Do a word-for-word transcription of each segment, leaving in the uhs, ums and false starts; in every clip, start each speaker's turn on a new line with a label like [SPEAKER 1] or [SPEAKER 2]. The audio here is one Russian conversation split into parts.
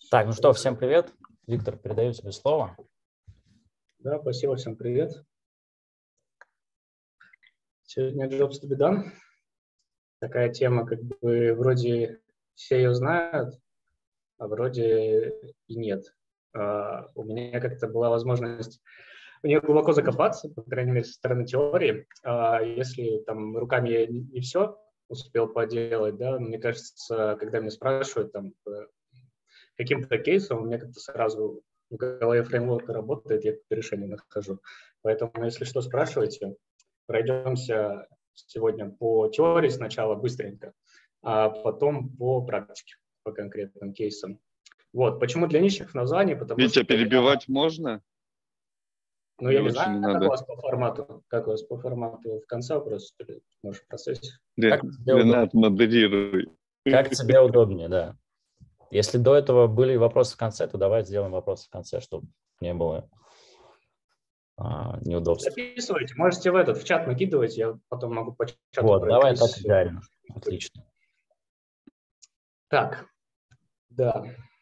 [SPEAKER 1] Так, ну что, всем привет. Виктор, передаю тебе слово.
[SPEAKER 2] Да, спасибо, всем привет. Сегодня Jobs to be done. Такая тема, как бы вроде все ее знают, а вроде и нет. Uh, у меня как-то была возможность в нее глубоко закопаться, по крайней мере, со стороны теории. Uh, если там руками я не, не все успел поделать, да, мне кажется, когда меня спрашивают там каким-то кейсом, у меня как-то сразу в голове фреймворк работает, я какое-то решение нахожу. Поэтому, если что, спрашивайте. Пройдемся сегодня по теории сначала быстренько, а потом по практике, по конкретным кейсам. Вот. Почему для нищих названий? Потому
[SPEAKER 3] Витя,
[SPEAKER 2] что
[SPEAKER 3] перебивать
[SPEAKER 2] я...
[SPEAKER 3] можно?
[SPEAKER 2] Ну,
[SPEAKER 3] Или
[SPEAKER 2] я не
[SPEAKER 3] лучше
[SPEAKER 2] знаю,
[SPEAKER 3] не
[SPEAKER 2] как
[SPEAKER 3] надо?
[SPEAKER 2] у вас по формату. Как у вас по формату в конце вопроса? Может, в процессе?
[SPEAKER 1] Как тебе удобнее?
[SPEAKER 3] Ренат, модерируй.
[SPEAKER 1] Как тебе удобнее, да. Если до этого были вопросы в конце, то давай сделаем вопросы в конце, чтобы не было а, неудобств.
[SPEAKER 2] Записывайте. Можете в этот, в чат накидывать, я потом могу по чату
[SPEAKER 1] Вот, давай так
[SPEAKER 2] пройтись.
[SPEAKER 1] идеально. Отлично.
[SPEAKER 2] Так, да.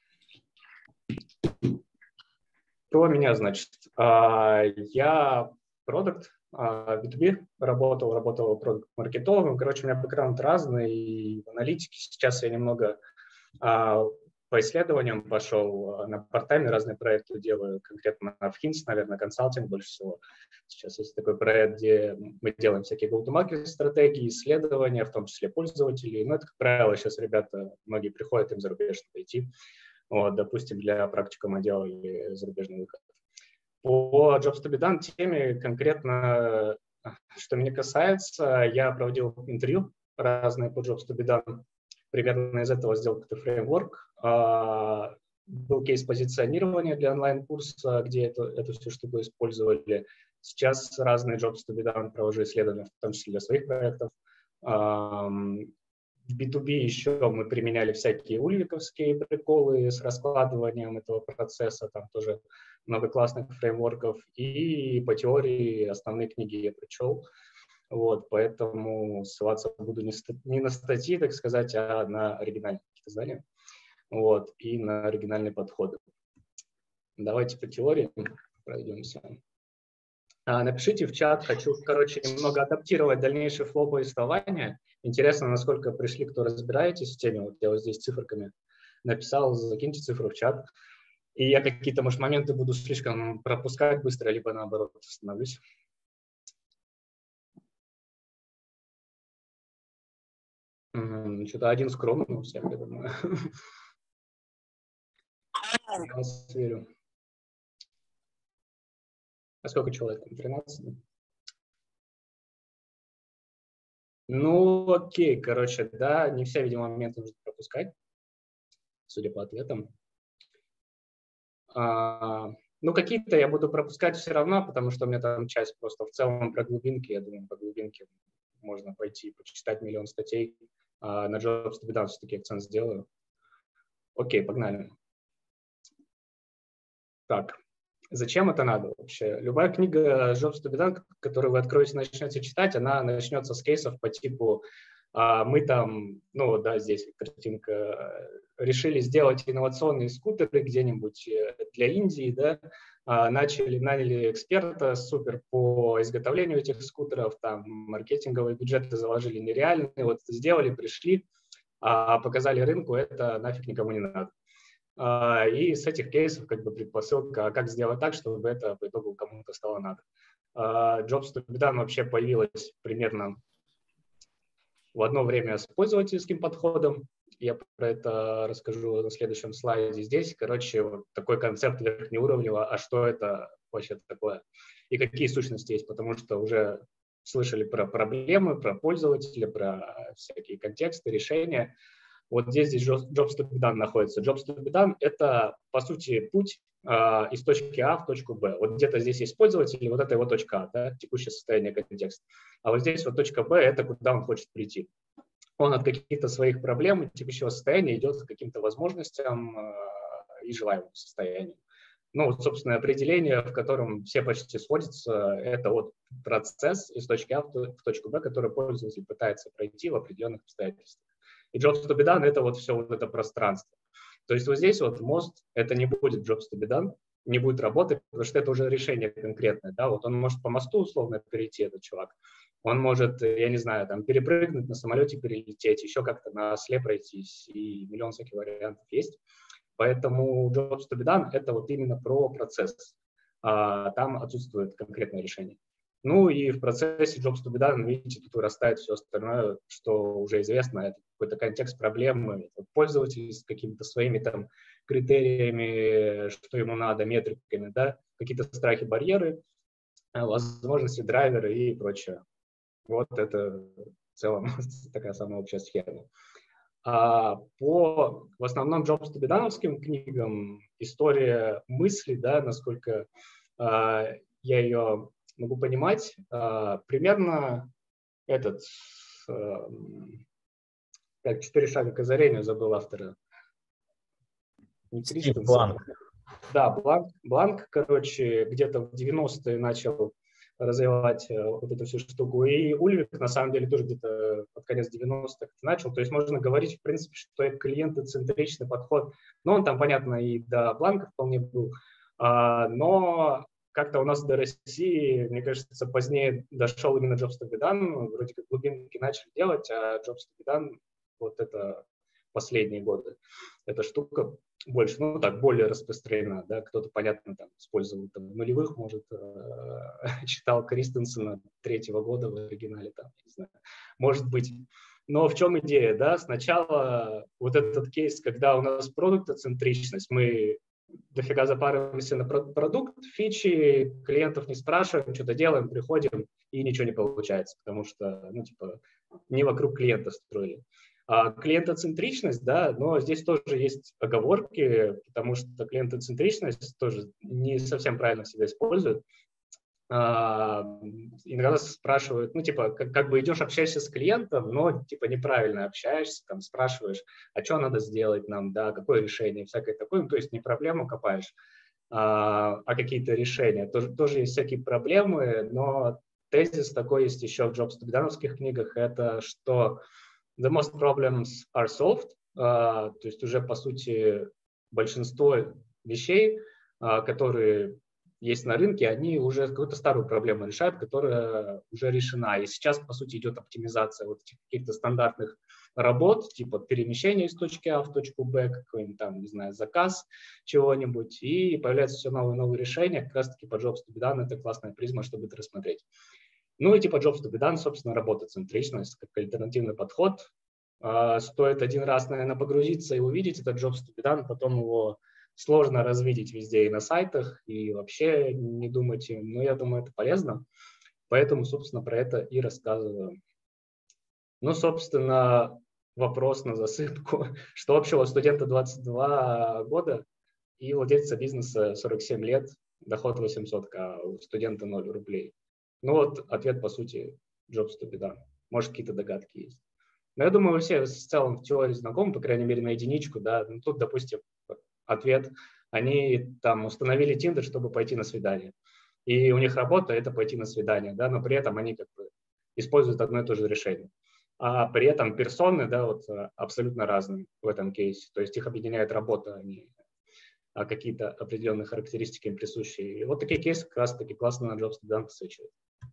[SPEAKER 2] Про меня, значит. Я продукт, би ту би, работал, работал продукт-маркетологом. Короче, у меня бэкграунд разный, и в аналитике сейчас я немного по исследованиям пошел, на парт-тайме разные проекты делаю, конкретно в Hints, наверное, консалтинг больше всего. Сейчас есть такой проект, где мы делаем всякие go-to-market стратегии, исследования, в том числе пользователей. Ну, это, как правило, сейчас ребята, многие приходят им зарубежно пойти. Вот, допустим, для практикума делали зарубежный выход. По Jobs to be done теме конкретно, что меня касается, я проводил интервью разные по Jobs to be done. Примерно из этого сделал какой-то фреймворк. А, был кейс позиционирования для онлайн-курса, где это, эту всю штуку использовали. Сейчас разные Jobs to be done провожу исследования, в том числе для своих проектов. А, в би ту би еще мы применяли всякие ульвиковские приколы с раскладыванием этого процесса. Там тоже много классных фреймворков. И по теории основные книги я прочел. Вот, поэтому ссылаться буду не, не на статьи, так сказать, а на оригинальные какие-то знания. Вот, и на оригинальные подходы. Давайте по теории пройдемся. А, напишите в чат, хочу, короче, немного адаптировать дальнейшее флоу повествования. Интересно, насколько пришли, кто разбираетесь в теме. Вот я вот здесь циферками написал, закиньте цифру в чат. И я какие-то, может, моменты буду слишком пропускать быстро, либо наоборот остановлюсь. Что-то один скромный у всех, я думаю. Я вас верю. А сколько человек там? тринадцать? Ну, окей, короче, да, не все, видимо, моменты нужно пропускать, судя по ответам. А, ну, какие-то я буду пропускать все равно, потому что у меня там часть просто в целом про глубинки. Я думаю, по глубинке можно пойти почитать миллион статей. А на Jobs to be done все-таки акцент сделаю. Окей, погнали. Так, зачем это надо вообще? Любая книга Jobs to be done, которую вы откроете, начнете читать, она начнется с кейсов по типу а, мы там, ну да, здесь картинка, решили сделать инновационные скутеры где-нибудь для Индии, да, а, начали, наняли эксперта супер по изготовлению этих скутеров, там маркетинговые бюджеты заложили нереальные, вот сделали, пришли, а, показали рынку, это нафиг никому не надо. Uh, и с этих кейсов как бы предпосылка, как сделать так, чтобы это по итогу кому-то стало надо. Uh, Jobs to be done вообще появилась примерно в одно время с пользовательским подходом. Я про это расскажу на следующем слайде. Здесь, короче, вот такой концепт верхнеуровневого, а что это вообще такое и какие сущности есть, потому что уже слышали про проблемы, про пользователя, про всякие контексты, решения. Вот здесь, здесь Jobs to be done находится. Jobs to be done – это, по сути, путь э, из точки А в точку Б. Вот где-то здесь есть пользователь, вот это его точка А, да, текущее состояние контекста. А вот здесь вот точка Б – это куда он хочет прийти. Он от каких-то своих проблем текущего состояния идет к каким-то возможностям э, и желаемому состоянию. Ну, вот, собственно, определение, в котором все почти сходятся, это вот процесс из точки А в точку Б, который пользователь пытается пройти в определенных обстоятельствах. И Jobs to be done – это вот все вот это пространство. То есть вот здесь вот мост, это не будет jobs to be done, не будет работать, потому что это уже решение конкретное, да, вот он может по мосту условно перейти, этот чувак, он может, я не знаю, там перепрыгнуть на самолете, перелететь, еще как-то на осле пройтись, и миллион всяких вариантов есть. Поэтому jobs to be done – это вот именно про процесс. А там отсутствует конкретное решение. Ну и в процессе jobs to be done, видите, тут вырастает все остальное, что уже известно. Это какой-то контекст проблемы, пользователь с какими-то своими там критериями, что ему надо, метриками, да, какие-то страхи, барьеры, возможности, драйверы и прочее. Вот это в целом такая самая общая схема. А по в основном jobs to be done-овским книгам история мысли, да, насколько а, я ее могу понимать, а, примерно этот а, как «Четыре шага к озарению», забыл автора. Не
[SPEAKER 1] Стив
[SPEAKER 2] Кристенсен.
[SPEAKER 1] Бланк.
[SPEAKER 2] Да, Бланк, Бланк, короче, где-то в девяностые начал развивать э, вот эту всю штуку. И Ульвик, на самом деле, тоже где-то под конец девяностых начал. То есть можно говорить, в принципе, что это клиентоцентричный подход. Но он там, понятно, и до Бланка вполне был. А, но как-то у нас до России, мне кажется, позднее дошел именно jobs to be done. Вроде как глубинки начали делать, а jobs to be done вот это последние годы. Эта штука больше, ну так, более распространена, да, кто-то, понятно, там, использовал там, в нулевых, может, э, читал Кристенсена третьего года в оригинале, там, не знаю, может быть. Но в чем идея, да, сначала вот этот кейс, когда у нас продуктоцентричность, мы дофига запариваемся на продукт, фичи, клиентов не спрашиваем, что-то делаем, приходим, и ничего не получается, потому что, ну, типа, не вокруг клиента строили. А клиентоцентричность, да, но здесь тоже есть оговорки, потому что клиентоцентричность тоже не совсем правильно себя использует. А, иногда спрашивают, ну, типа, как, как бы идешь, общаешься с клиентом, но, типа, неправильно общаешься, там, спрашиваешь, а что надо сделать нам, да, какое решение, всякое такое, ну, то есть не проблему копаешь, а, а какие-то решения. Тоже, тоже есть всякие проблемы, но тезис такой есть еще в jobs to be done-овских книгах, это что the most problems are solved, uh, то есть уже, по сути, большинство вещей, uh, которые есть на рынке, они уже какую-то старую проблему решают, которая уже решена. И сейчас, по сути, идет оптимизация вот этих каких-то стандартных работ, типа перемещения из точки А в точку Б, какой-нибудь там, не знаю, заказ чего-нибудь, и появляются все новые и новые решения. Как раз-таки по jobs to be done это классная призма, чтобы это рассмотреть. Ну и типа jobs to be done, собственно, работоцентричность, как альтернативный подход. Uh, стоит один раз, наверное, погрузиться и увидеть этот jobs to be done, потом его сложно развидеть везде и на сайтах, и вообще не думайте. Но я думаю, это полезно. Поэтому, собственно, про это и рассказываю. Ну, собственно, вопрос на засыпку. Что общего у студента двадцать два года и владельца бизнеса сорок семь лет, доход восемьсот, а у студента ноль рублей? Ну вот ответ, по сути, jobs to be done. Может, какие-то догадки есть. Но я думаю, вы все в целом в теории знакомы, по крайней мере, на единичку, да. Ну, тут, допустим, ответ. Они там установили Tinder, чтобы пойти на свидание. И у них работа – это пойти на свидание, да, но при этом они как бы используют одно и то же решение. А при этом персоны, да, вот абсолютно разные в этом кейсе. То есть их объединяет работа, а не а какие-то определенные характеристики им присущие. И вот такие кейсы как раз-таки классно на jobs to be done посвящают.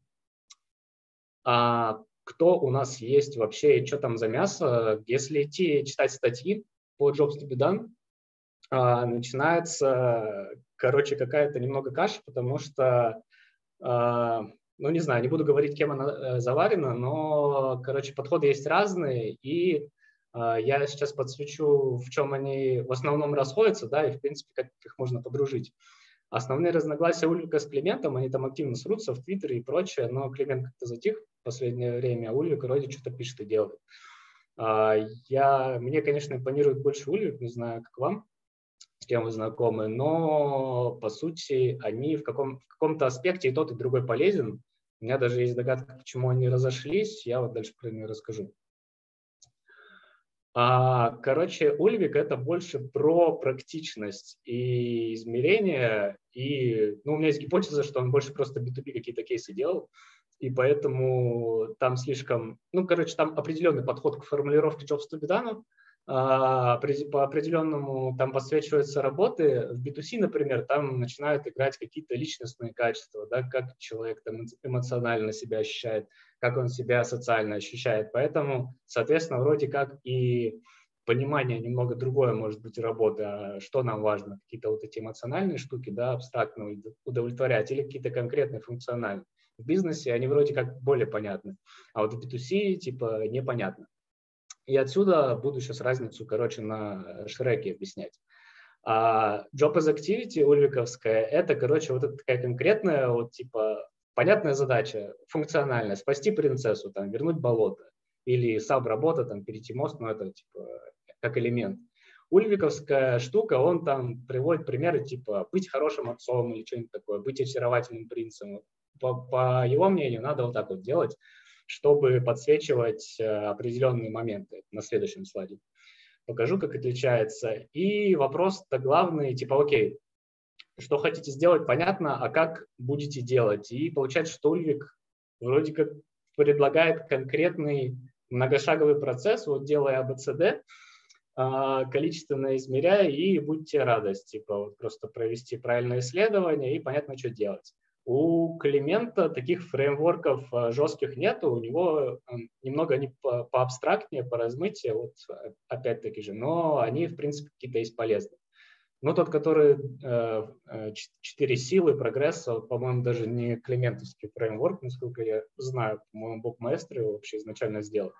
[SPEAKER 2] А кто у нас есть вообще и что там за мясо? Если идти читать статьи по jobs to be done, а, начинается, короче, какая-то немного каша, потому что, а, ну, не знаю, не буду говорить, кем она а, заварена, но, короче, подходы есть разные, и а, я сейчас подсвечу, в чем они в основном расходятся, да, и, в принципе, как их можно подружить. Основные разногласия Ульвика с Климентом, они там активно срутся в Твиттере и прочее, но Климент как-то затих в последнее время, а Ульвик вроде что-то пишет и делает. А, я, мне, конечно, импонирует больше Ульвик, не знаю, как вам, с кем вы знакомы, но, по сути, они в, каком, в каком-то аспекте и тот, и другой полезен. У меня даже есть догадка, почему они разошлись, я вот дальше про нее расскажу. А, короче, Ульвик – это больше про практичность и измерения, и ну, у меня есть гипотеза, что он больше просто би ту би какие-то кейсы делал, и поэтому там слишком, ну, короче, там определенный подход к формулировке jobs to be done, по определенному там подсвечиваются работы. В би ту си, например, там начинают играть какие-то личностные качества, да, как человек там эмоционально себя ощущает, как он себя социально ощущает. Поэтому, соответственно, вроде как и понимание немного другое может быть работы, а что нам важно, какие-то вот эти эмоциональные штуки, да, абстрактно удовлетворять или какие-то конкретные функциональные. В бизнесе они вроде как более понятны, а вот в би ту си типа непонятно. И отсюда буду сейчас разницу, короче, на Шреке объяснять. А Job as Activity ульвиковская, это, короче, вот такая конкретная, вот типа понятная задача, функциональная, спасти принцессу, там, вернуть болото, или саб-работа, там, перейти мост, ну, это типа как элемент. Ульвиковская штука, он там приводит примеры, типа быть хорошим отцом или что-нибудь такое, быть очаровательным принцем. По, по его мнению, надо вот так вот делать, чтобы подсвечивать определенные моменты. На следующем слайде покажу, как отличается. И вопрос-то главный, типа, окей, что хотите сделать, понятно, а как будете делать? И получается, что Ульвик вроде как предлагает конкретный многошаговый процесс, вот делая а бэ цэ дэ, количественно измеряя, и будьте радость, типа, вот просто провести правильное исследование и понятно, что делать. У Климента таких фреймворков жестких нету, у него немного они поабстрактнее, по размытию, вот опять-таки же, но они, в принципе, какие-то есть полезные. Но тот, который четыре силы прогресса, по-моему, даже не климентовский фреймворк, насколько я знаю, по-моему, Боб Маэстро его вообще изначально сделал.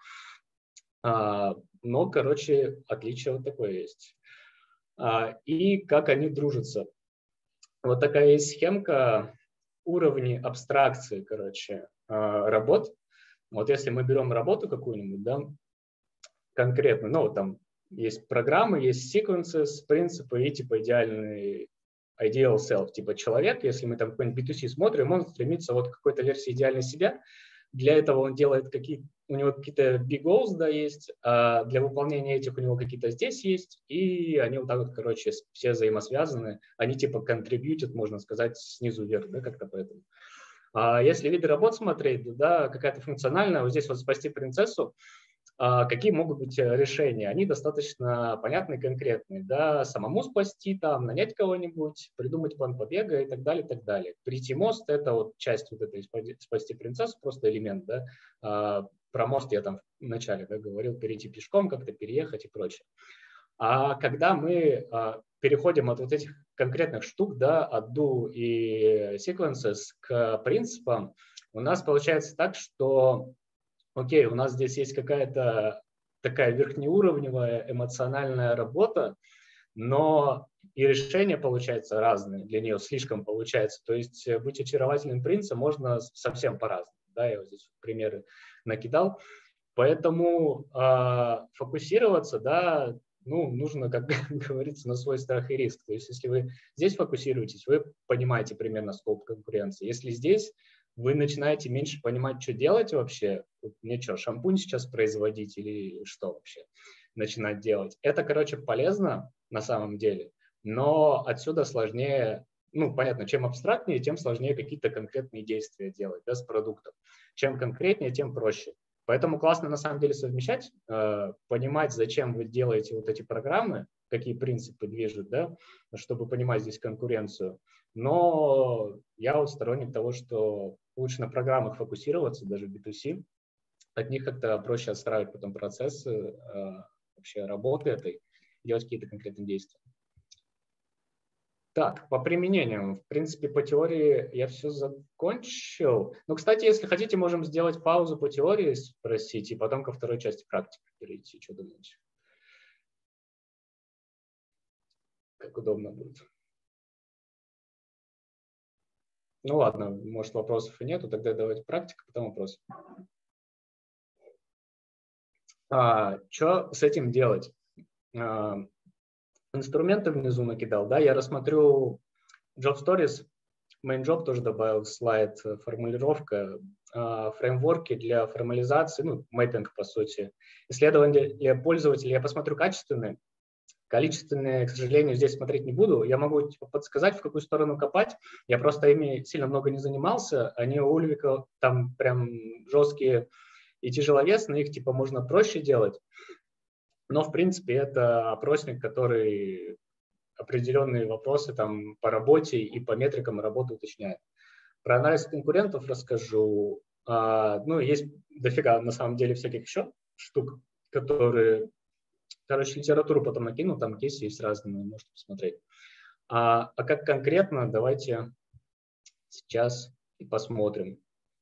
[SPEAKER 2] Но, короче, отличие вот такое есть. И как они дружатся. Вот такая есть схемка. Уровни абстракции, короче, работ. Вот если мы берем работу какую-нибудь, да, конкретно, ну, вот там есть программы, есть sequences, принципы и типа идеальный ideal self, типа человек, если мы там какой-нибудь би ту си смотрим, он стремится вот к какой-то версии идеальной себя. Для этого он делает какие-то, у него какие-то big goals, да, есть, а для выполнения этих у него какие-то здесь есть, и они вот так вот, короче, все взаимосвязаны, они типа контрибьютят, можно сказать, снизу вверх, да, как-то поэтому. А если виды работ смотреть, да, какая-то функциональная, вот здесь вот спасти принцессу, а какие могут быть решения? Они достаточно понятные и конкретные. Да? Самому спасти, там, нанять кого-нибудь, придумать план побега и так далее, и так далее. Перейти мост – это вот часть вот этой спасти принцессу, просто элемент. Да? А, про мост я там в начале, да, говорил, перейти пешком, как-то переехать и прочее. А когда мы а, переходим от вот этих конкретных штук, да, от do и sequences к принципам, у нас получается так, что окей, у нас здесь есть какая-то такая верхнеуровневая эмоциональная работа, но и решения, получаются, разные, для нее слишком получается. То есть быть очаровательным принцем можно совсем по-разному. Да, я вот здесь примеры накидал. Поэтому э, фокусироваться, да, ну, нужно, как говорится, на свой страх и риск. То есть если вы здесь фокусируетесь, вы понимаете примерно скоп конкуренции. Если здесь вы начинаете меньше понимать, что делать вообще, мне что, шампунь сейчас производить или что вообще начинать делать. Это, короче, полезно на самом деле, но отсюда сложнее, ну, понятно, чем абстрактнее, тем сложнее какие-то конкретные действия делать, да, с продуктом. Чем конкретнее, тем проще. Поэтому классно на самом деле совмещать, э, понимать, зачем вы делаете вот эти программы, какие принципы движут, да, чтобы понимать здесь конкуренцию. Но я вот сторонник того, что лучше на программах фокусироваться, даже в би ту си. От них как-то проще отстраивать потом процессы э, вообще работы этой, делать какие-то конкретные действия. Так, по применениям. В принципе, по теории я все закончил. Ну, кстати, если хотите, можем сделать паузу по теории, спросить, и потом ко второй части практики перейти. Что думаете? Как удобно будет. Ну ладно, может, вопросов и нету, тогда давайте практика, потом вопрос. А, что с этим делать? А, инструменты внизу накидал, да, я рассмотрю Job Stories, Main Job тоже добавил слайд, формулировка, а, фреймворки для формализации, ну, мэппинг, по сути. Исследования пользователей я посмотрю качественные. Количественные, к сожалению, здесь смотреть не буду. Я могу типа, подсказать, в какую сторону копать. Я просто ими сильно много не занимался. Они у Ульвика там прям жесткие и тяжеловесные. Их типа можно проще делать. Но, в принципе, это опросник, который определенные вопросы там по работе и по метрикам работы уточняет. Про анализ конкурентов расскажу. А, ну, есть дофига, на самом деле, всяких еще штук, которые... Короче, литературу потом накину, там кейсы есть разные, можете посмотреть. А, а как конкретно, давайте сейчас и посмотрим.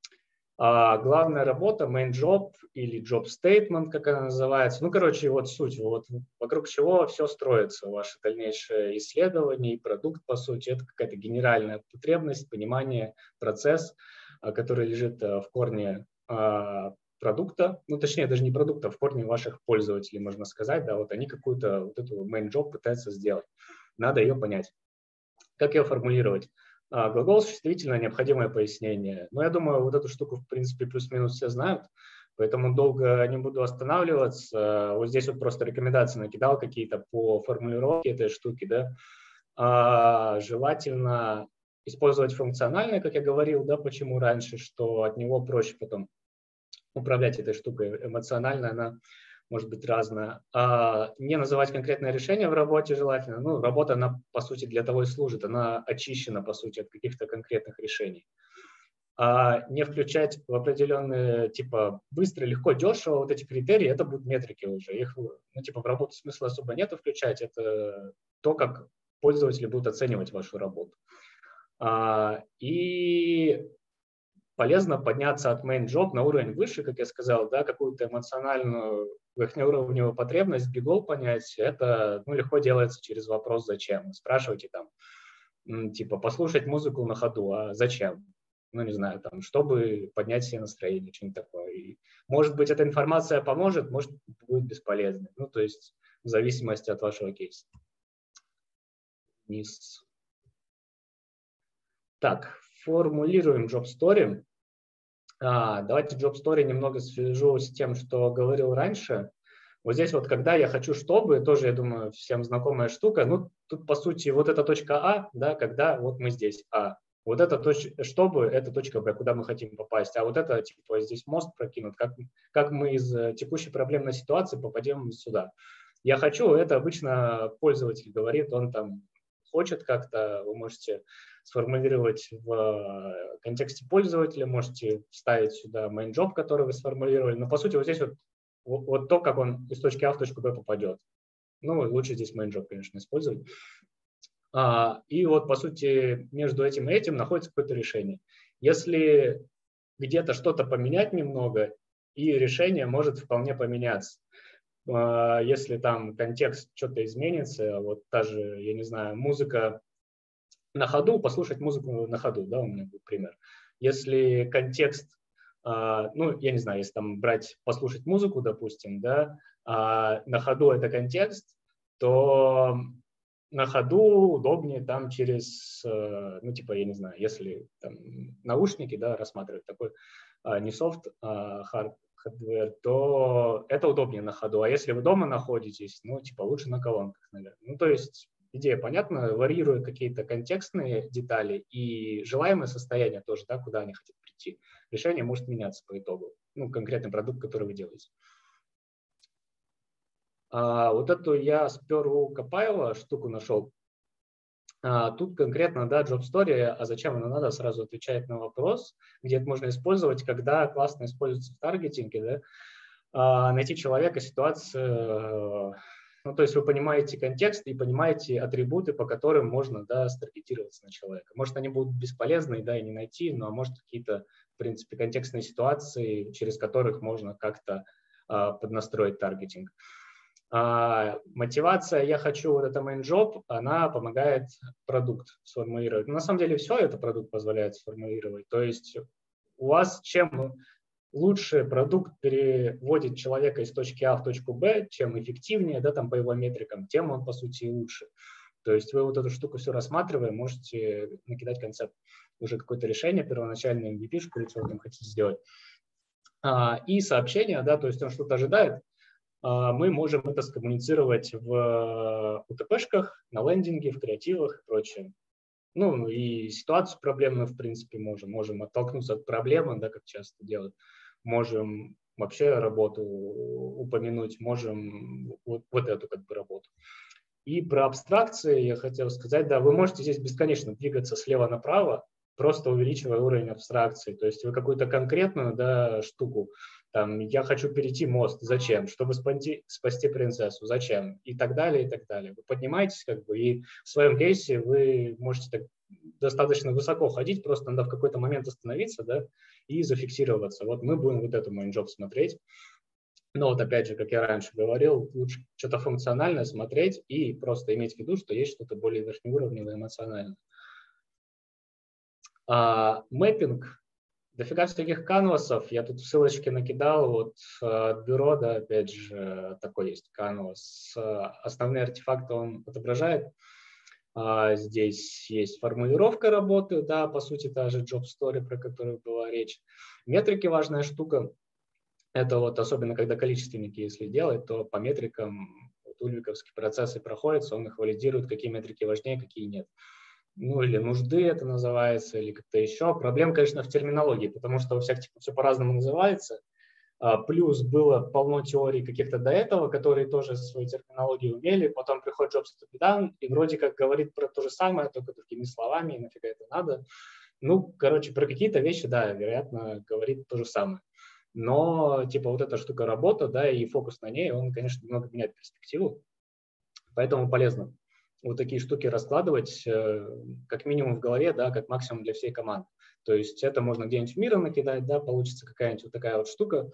[SPEAKER 2] А, главная работа, main job или job statement, как она называется. Ну, короче, вот суть, вот вокруг чего все строится, ваше дальнейшее исследование и продукт, по сути, это какая-то генеральная потребность, понимание, процесс, который лежит в корне продукта, ну, точнее, даже не продукта, а в корне ваших пользователей, можно сказать, да, вот они какую-то вот эту main job пытаются сделать. Надо ее понять. Как ее формулировать? А, глагол существительное, необходимое пояснение. Но я думаю, вот эту штуку, в принципе, плюс-минус все знают, поэтому долго не буду останавливаться. Вот здесь вот просто рекомендации накидал какие-то по формулировке этой штуки, да. А, желательно использовать функциональное, как я говорил, да, почему раньше, что от него проще потом управлять этой штукой. Эмоционально она может быть разная. А не называть конкретное решение в работе желательно. Ну, работа, она, по сути, для того и служит. Она очищена, по сути, от каких-то конкретных решений. А не включать в определенные, типа, быстро, легко, дешево вот эти критерии, это будут метрики уже. Их, ну, типа, в работу смысла особо нету включать. Это то, как пользователи будут оценивать вашу работу. А, и полезно подняться от main job на уровень выше, как я сказал, да, какую-то эмоциональную верхнеуровневую потребность, бигол понять, это, ну, легко делается через вопрос «зачем?». Спрашивайте там, типа, послушать музыку на ходу, а зачем? Ну, не знаю, там, чтобы поднять себе настроение, что-нибудь такое. И, может быть, эта информация поможет, может, будет бесполезной. Ну, то есть, в зависимости от вашего кейса. Вниз. Так, формулируем job story. А, давайте job story немного свяжу с тем, что говорил раньше. Вот здесь вот, когда я хочу, чтобы, тоже, я думаю, всем знакомая штука. Ну, тут, по сути, вот эта точка А, да, когда вот мы здесь А. Вот это точка, чтобы, это точка Б, куда мы хотим попасть. А вот это, типа, здесь мост прокинут, как, как мы из текущей проблемной ситуации попадем сюда. Я хочу, это обычно пользователь говорит, он там хочет как-то, вы можете сформулировать в контексте пользователя, можете вставить сюда main job, который вы сформулировали. Но, по сути, вот здесь вот, вот, вот то, как он из точки А в точку Б попадет. Ну, лучше здесь main job, конечно, использовать. А, и вот, по сути, между этим и этим находится какое-то решение. Если где-то что-то поменять немного, и решение может вполне поменяться. А, если там контекст что-то изменится, вот та же, я не знаю, музыка на ходу, послушать музыку на ходу, да, у меня будет пример. Если контекст, а, ну, я не знаю, если там брать, послушать музыку, допустим, да, а на ходу это контекст, то на ходу удобнее там через, ну, типа, я не знаю, если там наушники, да, рассматривать такой а, не софт, а хард, хардвер, то это удобнее на ходу. А если вы дома находитесь, ну, типа, лучше на колонках, наверное. Ну, то есть идея понятна, варьируя какие-то контекстные детали и желаемое состояние тоже, да, куда они хотят прийти. Решение может меняться по итогу. Ну, конкретный продукт, который вы делаете. А, вот эту я спер у Copilot штуку нашел. А, тут конкретно, да, job story, а зачем она надо, сразу отвечает на вопрос, где это можно использовать, когда классно используется в таргетинге, да, а, найти человека, ситуацию, ну, то есть вы понимаете контекст и понимаете атрибуты, по которым можно, да, старгетироваться на человека. Может, они будут бесполезны, да, и не найти, но может какие-то, в принципе, контекстные ситуации, через которых можно как-то а, поднастроить таргетинг. А, мотивация «я хочу вот это main job», она помогает продукт сформулировать. Но на самом деле все это продукт позволяет сформулировать. То есть у вас чем лучше продукт переводит человека из точки А в точку Б, чем эффективнее, да, там по его метрикам, тем он, по сути, и лучше. То есть вы вот эту штуку все рассматривая, можете накидать концепт, уже какое-то решение, первоначальное эм ви пи-шку, или что вы там хотите сделать. А, и сообщение, да, то есть он что-то ожидает, мы можем это скоммуницировать в у тэ пэ-шках, на лендинге, в креативах и прочее. Ну, и ситуацию проблемную, в принципе, можем. Можем оттолкнуться от проблемы, да, как часто делают. Можем вообще работу упомянуть, можем вот, вот эту как бы работу. И про абстракции я хотел сказать, да, вы можете здесь бесконечно двигаться слева направо, просто увеличивая уровень абстракции. То есть вы какую-то конкретную, да, штуку, там, я хочу перейти мост, зачем? Чтобы спасти, спасти принцессу, зачем? И так далее, и так далее. Вы поднимаетесь, как бы, и в своем кейсе вы можете так достаточно высоко ходить, просто надо в какой-то момент остановиться, да, и зафиксироваться. Вот мы будем вот эту main job смотреть. Но вот опять же, как я раньше говорил, лучше что-то функциональное смотреть и просто иметь в виду, что есть что-то более верхнеуровневое, эмоциональное. А, мэппинг. Дофига всяких канвасов. Я тут ссылочки накидал. Вот от бюро, да, опять же, такой есть канвас. Основные артефакты он отображает. А, здесь есть формулировка работы, да, по сути, та же job story, про которую была речь. Метрики важная штука. Это вот особенно, когда количественники, если делать, то по метрикам вот ульвиковские процессы проходятся, он их валидирует, какие метрики важнее, какие нет. Ну, или нужды это называется, или как-то еще. Проблема, конечно, в терминологии, потому что у всех типа все по-разному называется. А, плюс было полно теорий каких-то до этого, которые тоже свою терминологию умели. Потом приходит Jobs to be done, и вроде как говорит про то же самое, только другими словами, и нафига это надо. Ну, короче, про какие-то вещи, да, вероятно, говорит то же самое. Но, типа, вот эта штука работа, да, и фокус на ней, он, конечно, немного меняет перспективу. Поэтому полезно вот такие штуки раскладывать, как минимум в голове, да, как максимум для всей команды. То есть это можно где-нибудь в мира накидать, да, получится какая-нибудь вот такая вот штука.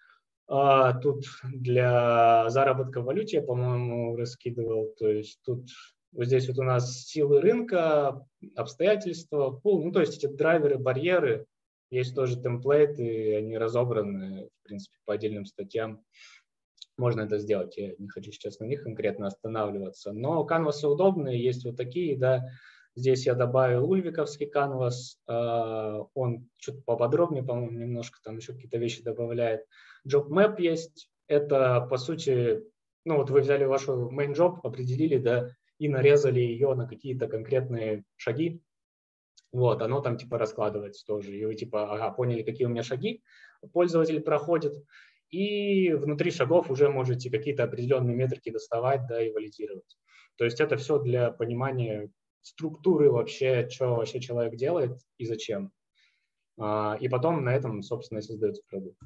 [SPEAKER 2] А тут для заработка в валюте я, по-моему, раскидывал. То есть тут вот здесь вот у нас силы рынка, обстоятельства, пул, ну, то есть эти драйверы, барьеры. Есть тоже темплейты, они разобраны, в принципе, по отдельным статьям. Можно это сделать, я не хочу сейчас на них конкретно останавливаться. Но канвасы удобные, есть вот такие, да. Здесь я добавил ульвиковский канвас, он что-то поподробнее, по-моему, немножко там еще какие-то вещи добавляет. Job map есть, это, по сути, ну вот вы взяли вашу main job, определили, да, и нарезали ее на какие-то конкретные шаги. Вот, оно там типа раскладывается тоже. И вы типа, ага, поняли, какие у меня шаги пользователь проходит. И внутри шагов уже можете какие-то определенные метрики доставать, да, и валидировать. То есть это все для понимания структуры вообще, что вообще человек делает и зачем. И потом на этом, собственно, и создается продукт.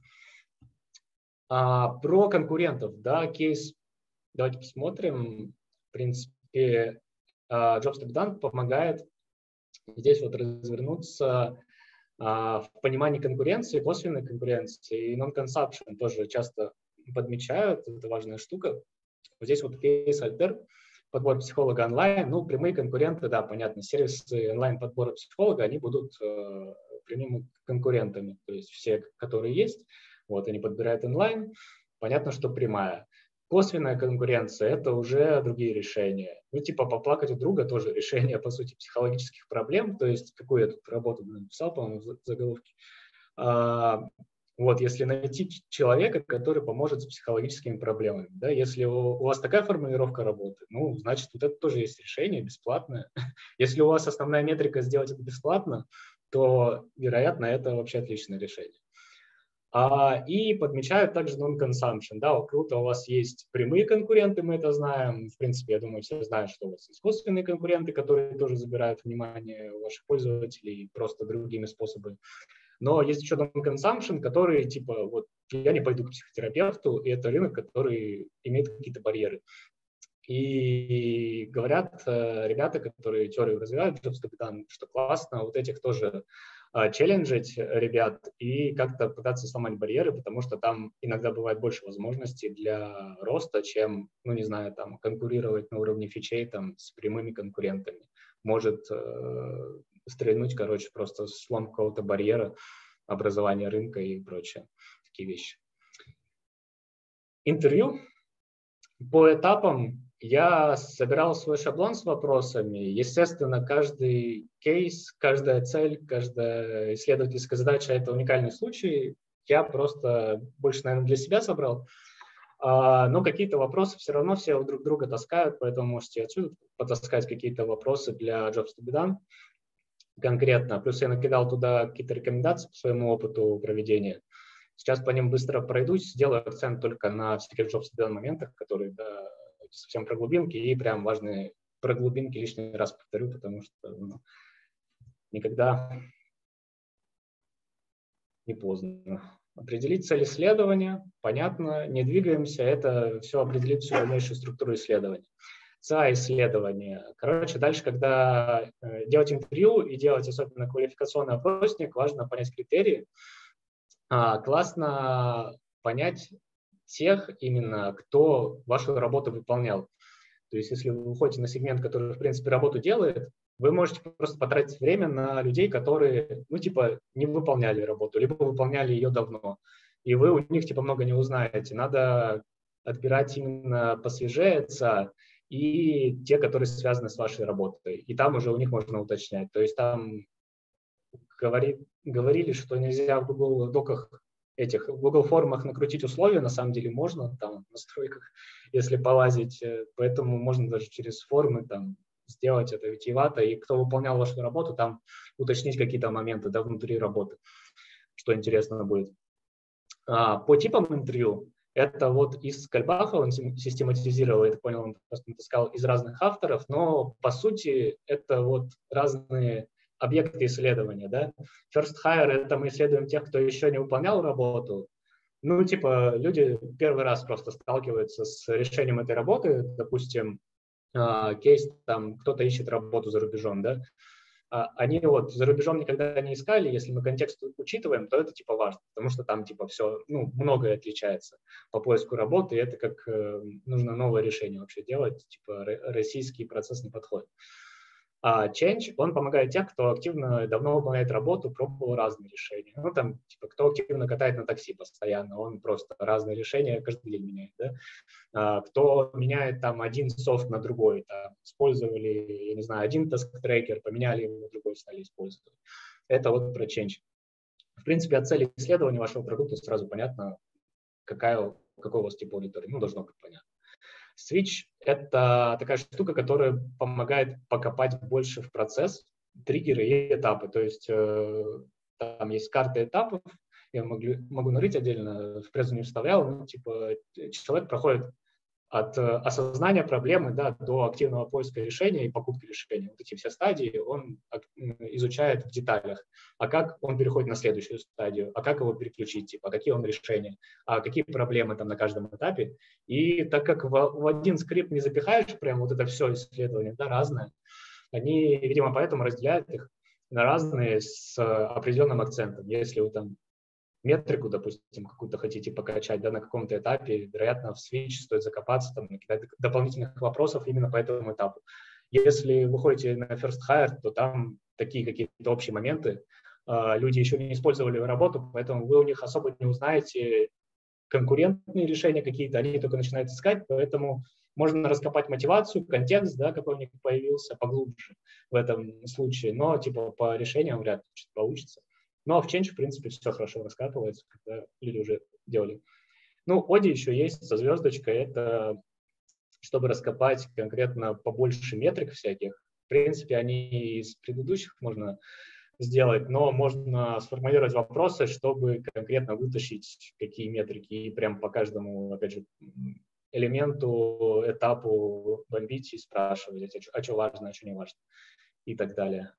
[SPEAKER 2] А, про конкурентов, да, кейс, давайте посмотрим. В принципе, Jobs to be done помогает здесь вот развернуться а, в понимании конкуренции, косвенной конкуренции и non-consumption тоже часто подмечают, это важная штука. Вот здесь вот кейс Альтер, подбор психолога онлайн, ну, прямые конкуренты, да, понятно, сервисы онлайн-подбора психолога, они будут э, прямыми конкурентами, то есть все, которые есть, вот, они подбирают онлайн, понятно, что прямая. Косвенная конкуренция – это уже другие решения. Ну, типа поплакать у друга тоже решение, по сути, психологических проблем. То есть, какую я тут работу написал, по-моему, в заголовке. А, вот, если найти человека, который поможет с психологическими проблемами. Да? Если у, у вас такая формулировка работы, ну, значит, вот это тоже есть решение, бесплатное. Если у вас основная метрика сделать это бесплатно, то, вероятно, это вообще отличное решение. А, и подмечают также non-consumption. Да, круто, у вас есть прямые конкуренты, мы это знаем. В принципе, я думаю, все знают, что у вас есть косвенные конкуренты, которые тоже забирают внимание ваших пользователей просто другими способами. Но есть еще non-consumption, который типа, вот я не пойду к психотерапевту, и это рынок, который имеет какие-то барьеры. И говорят ребята, которые теорию развивают, что классно, вот этих тоже челленджить ребят и как-то пытаться сломать барьеры, потому что там иногда бывает больше возможностей для роста, чем, ну, не знаю, там, конкурировать на уровне фичей там, с прямыми конкурентами. Может э, стрельнуть, короче, просто слом какого-то барьера, образования рынка и прочее, такие вещи. Интервью. По этапам я собирал свой шаблон с вопросами. Естественно, каждый кейс, каждая цель, каждая исследовательская задача – это уникальный случай. Я просто больше, наверное, для себя собрал. Но какие-то вопросы все равно все друг друга таскают, поэтому можете отсюда потаскать какие-то вопросы для Jobs to be done конкретно. Плюс я накидал туда какие-то рекомендации по своему опыту проведения. Сейчас по ним быстро пройдусь, сделаю акцент только на всяких джоб-сценариях моментах, которые да, совсем про глубинки, и прям важные про глубинки лишний раз повторю, потому что ну, никогда не поздно. Определить цель исследования, понятно, не двигаемся, это все определит всю дальнейшую структуру исследования. ЦА-исследование. Короче, дальше, когда э, делать интервью и делать особенно квалификационный опросник, важно понять критерии. А, классно понять тех именно, кто вашу работу выполнял. То есть, если вы выходите на сегмент, который, в принципе, работу делает, вы можете просто потратить время на людей, которые, ну, типа, не выполняли работу, либо выполняли ее давно. И вы у них, типа, много не узнаете. Надо отбирать именно посвежее ЦА и те, которые связаны с вашей работой. И там уже у них можно уточнять. То есть там говори, говорили, что нельзя в Google доках этих, в Google формах накрутить условия, на самом деле можно там в настройках, если полазить, поэтому можно даже через формы там сделать это витиевато, и кто выполнял вашу работу, там уточнить какие-то моменты да, внутри работы, что интересно будет. А, по типам интервью, это вот из Кальбаха он систематизировал, я так понял, он просто натаскал из разных авторов, но по сути это вот разные объекты исследования, да. First hire – это мы исследуем тех, кто еще не выполнял работу. Ну, типа, люди первый раз просто сталкиваются с решением этой работы, допустим, кейс, там, кто-то ищет работу за рубежом, да. Они вот за рубежом никогда не искали, если мы контекст учитываем, то это типа важно, потому что там типа все, ну, многое отличается по поиску работы, и это как э, нужно новое решение вообще делать, типа российский процессный подход. А Change, он помогает тем, кто активно давно выполняет работу, пробовал разные решения. Ну, там, типа, кто активно катает на такси постоянно, он просто разные решения каждый день меняет, да. А, кто меняет там один софт на другой, там, использовали, я не знаю, один таск-трекер, поменяли его на другой, стали использовать. Это вот про Change. В принципе, от цели исследования вашего продукта сразу понятно, какая, какой у вас тип аудитории, ну, должно быть понятно. Switch – это такая штука, которая помогает покопать больше в процесс, триггеры и этапы. То есть э, там есть карта этапов, я могу, могу нарыть отдельно, в презу не вставлял, ну, типа человек проходит от э, осознания проблемы да, до активного поиска решения и покупки решения. Вот эти все стадии он изучает в деталях. А как он переходит на следующую стадию, а как его переключить, типа, какие он решения, а какие проблемы там на каждом этапе. И так как в, в один скрипт не запихаешь прям вот это все исследование, да, разное, они, видимо, поэтому разделяют их на разные с определенным акцентом. Если вы там метрику, допустим, какую-то хотите покачать, да, на каком-то этапе, вероятно, в Switch стоит закопаться, там, накидать дополнительных вопросов именно по этому этапу. Если вы ходите на First Hire, то там такие какие-то общие моменты, э, люди еще не использовали работу, поэтому вы у них особо не узнаете конкурентные решения какие-то, они только начинают искать, поэтому можно раскопать мотивацию, контекст, да, какой у них появился поглубже в этом случае, но типа по решениям вряд ли что-то получится. Ну, а в Change, в принципе, все хорошо раскатывается, когда люди уже делали. Ну, Оди еще есть со звездочкой, это чтобы раскопать конкретно побольше метрик всяких. В принципе, они из предыдущих можно сделать, но можно сформулировать вопросы, чтобы конкретно вытащить какие метрики и прям по каждому, опять же, элементу, этапу бомбить и спрашивать, а что важно, а что не важно и так далее.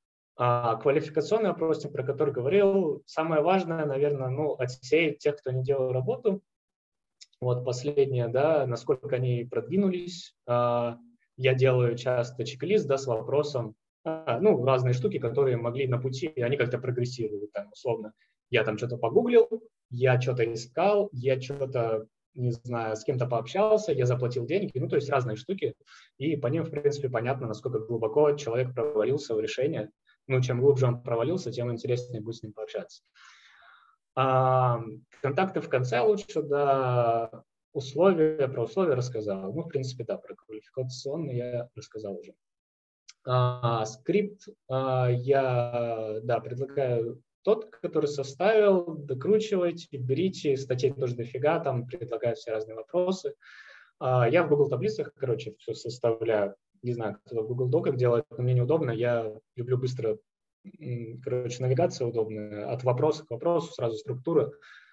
[SPEAKER 2] А квалификационный опросник, про который говорил, самое важное, наверное, ну, отсеять тех, кто не делал работу. Вот последнее, да, насколько они продвинулись. Я делаю часто чек-лист, да, с вопросом, ну, разные штуки, которые могли на пути, и они как-то прогрессируют, там, условно. Я там что-то погуглил, я что-то искал, я что-то, не знаю, с кем-то пообщался, я заплатил деньги, ну, то есть разные штуки, и по ним, в принципе, понятно, насколько глубоко человек провалился в решение. Ну, чем глубже он провалился, тем интереснее будет с ним пообщаться. А, контакты в конце лучше, да, условия, про условия рассказал. Ну, в принципе, да, про квалификационные я рассказал уже. А, скрипт а, я, да, предлагаю тот, который составил, докручивайте, берите, статей тоже дофига, там предлагаю все разные вопросы. А, я в Google таблицах, короче, все составляю. Не знаю, кто в Google Доках делает, но мне неудобно. Я люблю быстро, короче, навигация удобная. От вопроса к вопросу сразу структура.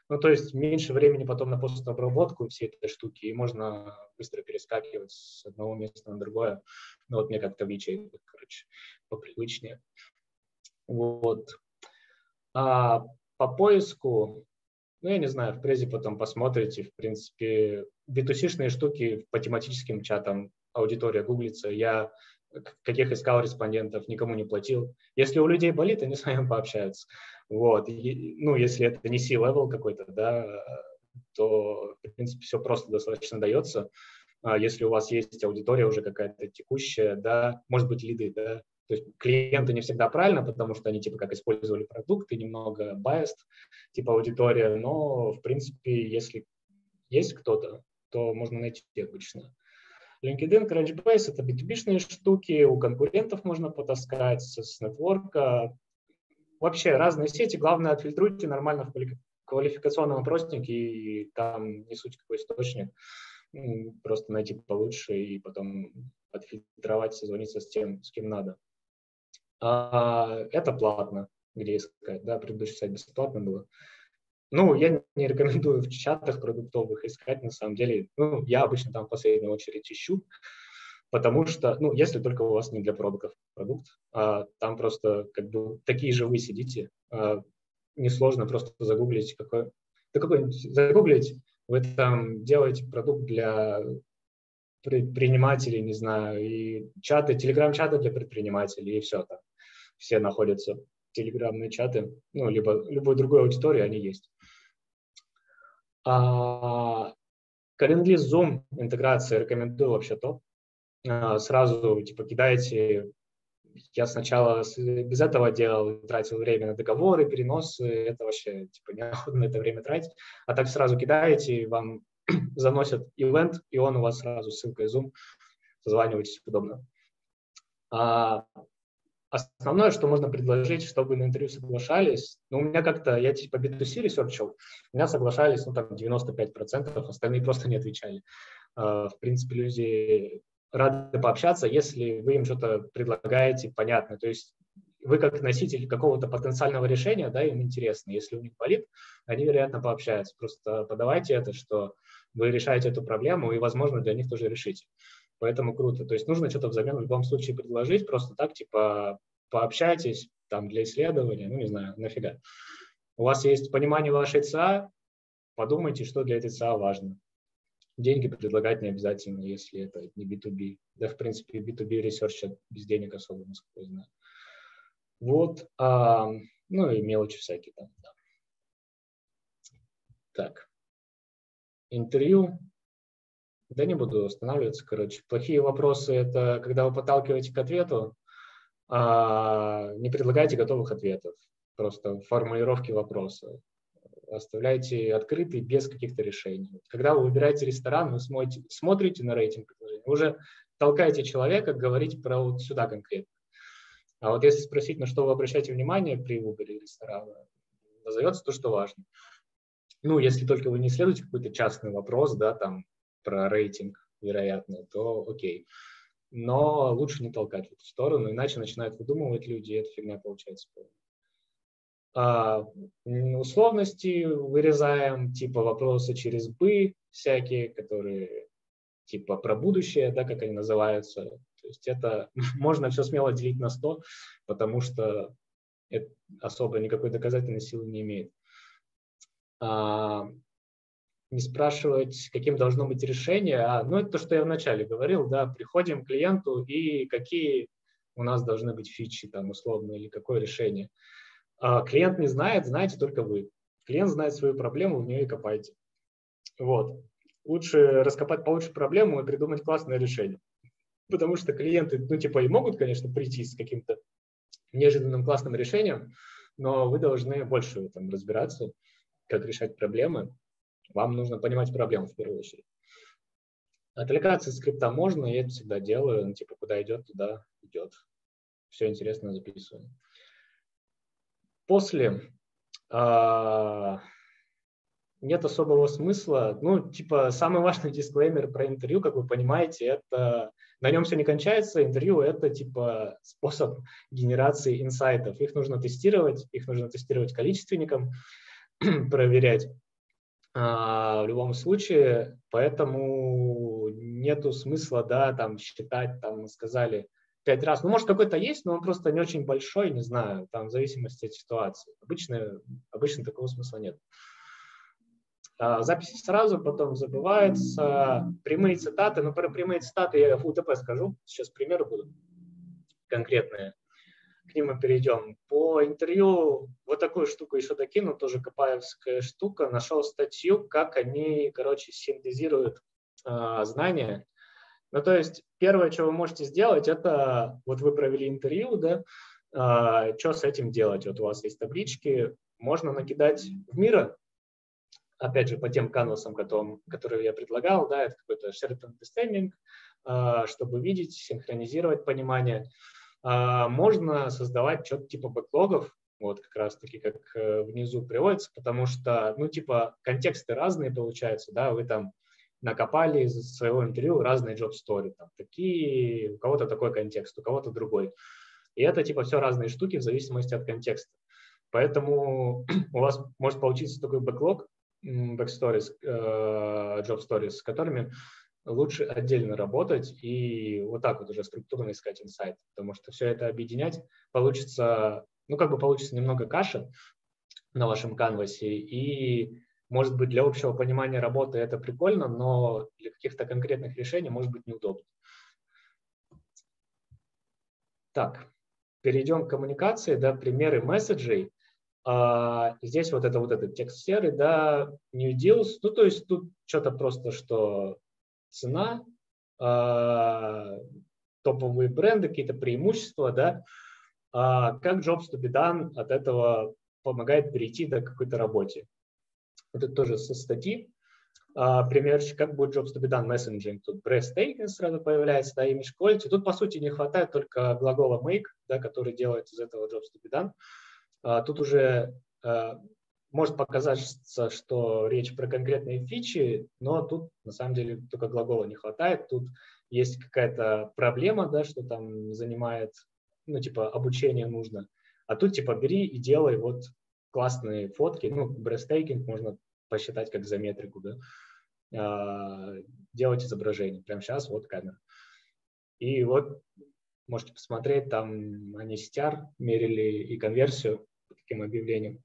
[SPEAKER 2] Ну, то есть меньше времени потом на постобработку всей этой штуки, и можно быстро перескакивать с одного места на другое. Ну, вот мне как-то в ячейках, короче, попривычнее. Вот. А по поиску, ну, я не знаю, в презе потом посмотрите, в принципе, би ту си-шные штуки по тематическим чатам аудитория гуглится. Я каких искал респондентов, никому не платил. Если у людей болит, они с вами пообщаются. Вот. И, ну, если это не C-level какой-то, да, то, в принципе, все просто достаточно дается. А если у вас есть аудитория уже какая-то текущая, да, может быть, лиды, да, то есть клиенты не всегда правильно, потому что они типа как использовали продукты, немного biased, типа аудитория, но, в принципе, если есть кто-то, то можно найти обычно. LinkedIn, Crunchbase — это би ту би-шные штуки, у конкурентов можно потаскать, с нетворка. Вообще разные сети, главное, отфильтруйте нормально в квалификационном опроснике, и там не суть какой источник, просто найти получше и потом отфильтровать, созвониться с тем, с кем надо. А, это платно, где искать, да, предыдущий сайт бесплатно было. Ну, я не рекомендую в чатах продуктовых искать, на самом деле. Ну, я обычно там в последнюю очередь ищу, потому что, ну, если только у вас не для продуктов продукт, а там просто как бы такие же вы сидите, а, несложно просто загуглить, какой, да какой-нибудь, загуглить, вы там делаете продукт для предпринимателей, не знаю, и чаты, телеграм-чаты для предпринимателей, и все там. Все находятся, телеграмные чаты, ну, либо любой другой аудитории, они есть. А, Calendly, Zoom интеграция рекомендую вообще топ. А, сразу типа кидаете. Я сначала без этого делал, тратил время на договоры, переносы, это вообще типа неохота на это время тратить. А так сразу кидаете, вам заносят ивент, и он у вас сразу с ссылкой Zoom, созваниваетесь удобно. А основное, что можно предложить, чтобы на интервью соглашались, ну, у меня как-то, я типа би ту си ресерчил, у меня соглашались, ну, там, девяносто пять процентов, остальные просто не отвечали. В принципе, люди рады пообщаться, если вы им что-то предлагаете, понятно, то есть вы как носитель какого-то потенциального решения, да, им интересно, если у них болит, они, вероятно, пообщаются, просто подавайте это, что вы решаете эту проблему, и, возможно, для них тоже решите. Поэтому круто. То есть нужно что-то взамен в любом случае предложить, просто так, типа, пообщайтесь там для исследования, ну, не знаю, нафига. У вас есть понимание вашей ЦА, подумайте, что для этой ЦА важно. Деньги предлагать не обязательно, если это не би ту би. Да, в принципе, би ту би ресерч без денег особо, насколько я знаю. Вот. А, ну и мелочи всякие там. Да. Так. Интервью. Да не буду останавливаться, короче. Плохие вопросы – это когда вы подталкиваете к ответу, а не предлагайте готовых ответов. Просто формулировки вопроса. Оставляйте открытый, без каких-то решений. Когда вы выбираете ресторан, вы смотрите, смотрите на рейтинг предложений, вы уже толкаете человека говорить про вот сюда конкретно. А вот если спросить, на что вы обращаете внимание при выборе ресторана, назовется то, что важно. Ну, если только вы не исследуете какой-то частный вопрос, да, там, про рейтинг, вероятно, то окей. Но лучше не толкать в эту сторону, иначе начинают выдумывать люди, и эта фигня получается. А, условности вырезаем, типа вопросы через «бы» всякие, которые типа про будущее, да, как они называются. То есть это можно все смело делить на сто, потому что это особо никакой доказательной силы не имеет. А, не спрашивать, каким должно быть решение, а, ну, это то, что я вначале говорил, да, приходим к клиенту и какие у нас должны быть фичи, там, условно, или какое решение. А клиент не знает, знаете только вы. Клиент знает свою проблему, в нее и копайте. Вот. Лучше раскопать получше проблему и придумать классное решение. Потому что клиенты, ну, типа, и могут, конечно, прийти с каким-то неожиданным классным решением, но вы должны больше в этом разбираться, как решать проблемы. Вам нужно понимать проблему в первую очередь. Отвлекаться от скрипта можно, я это всегда делаю. Ну, типа, куда идет, туда идет. Все интересно записываю. После а, нет особого смысла. Ну, типа, самый важный дисклеймер про интервью, как вы понимаете, это на нем все не кончается. Интервью — это, типа, способ генерации инсайтов. Их нужно тестировать, их нужно тестировать количественником, проверять, а, в любом случае, поэтому нету смысла, да, там считать, там мы сказали пять раз. Ну, может, какой-то есть, но он просто не очень большой, не знаю, там в зависимости от ситуации. Обычно, обычно такого смысла нет. А, записи сразу, потом забываются. Прямые цитаты, ну, про прямые цитаты я в УТП скажу, сейчас примеры будут конкретные. К ним мы перейдем. По интервью вот такую штуку еще докину, тоже копаевская штука. Нашел статью, как они, короче, синтезируют э, знания. Ну, то есть первое, что вы можете сделать, это вот вы провели интервью, да, э, что с этим делать? Вот у вас есть таблички, можно накидать в Мира, опять же, по тем канвасам, которым, которые я предлагал, да, это какой-то shared understanding, э, чтобы видеть, синхронизировать понимание. Можно создавать что-то типа бэклогов, вот как раз-таки, как внизу приводится, потому что, ну, типа, контексты разные получаются, да, вы там накопали из своего интервью разные job-story, там, такие, у кого-то такой контекст, у кого-то другой. И это, типа, все разные штуки в зависимости от контекста. Поэтому у вас может получиться такой бэклог, backstories, job stories, с которыми лучше отдельно работать и вот так вот уже структурно искать инсайт, потому что все это объединять получится, ну как бы получится немного каши на вашем канвасе, и может быть для общего понимания работы это прикольно, но для каких-то конкретных решений может быть неудобно. Так, перейдем к коммуникации, да, примеры месседжей. А, здесь вот это вот этот текст серый, да, new deals, ну то есть тут что-то просто, что цена, э, топовые бренды, какие-то преимущества, да, э, как jobs to be done от этого помогает перейти до какой-то работе. Это тоже со статьи. Э, примерчик, как будет jobs to be done messaging. Тут breathtaking сразу появляется, да, image quality. Тут, по сути, не хватает только глагола make, да, который делает из этого jobs to be done. Э, тут уже э, может показаться, что речь про конкретные фичи, но тут на самом деле только глагола не хватает. Тут есть какая-то проблема, да, что там занимает, ну, типа, обучение нужно. А тут, типа, бери и делай вот классные фотки. Ну, breathtaking можно посчитать как за метрику, да. А, делать изображение. Прямо сейчас вот камера. И вот можете посмотреть, там они си ти ар мерили и конверсию по таким объявлениям.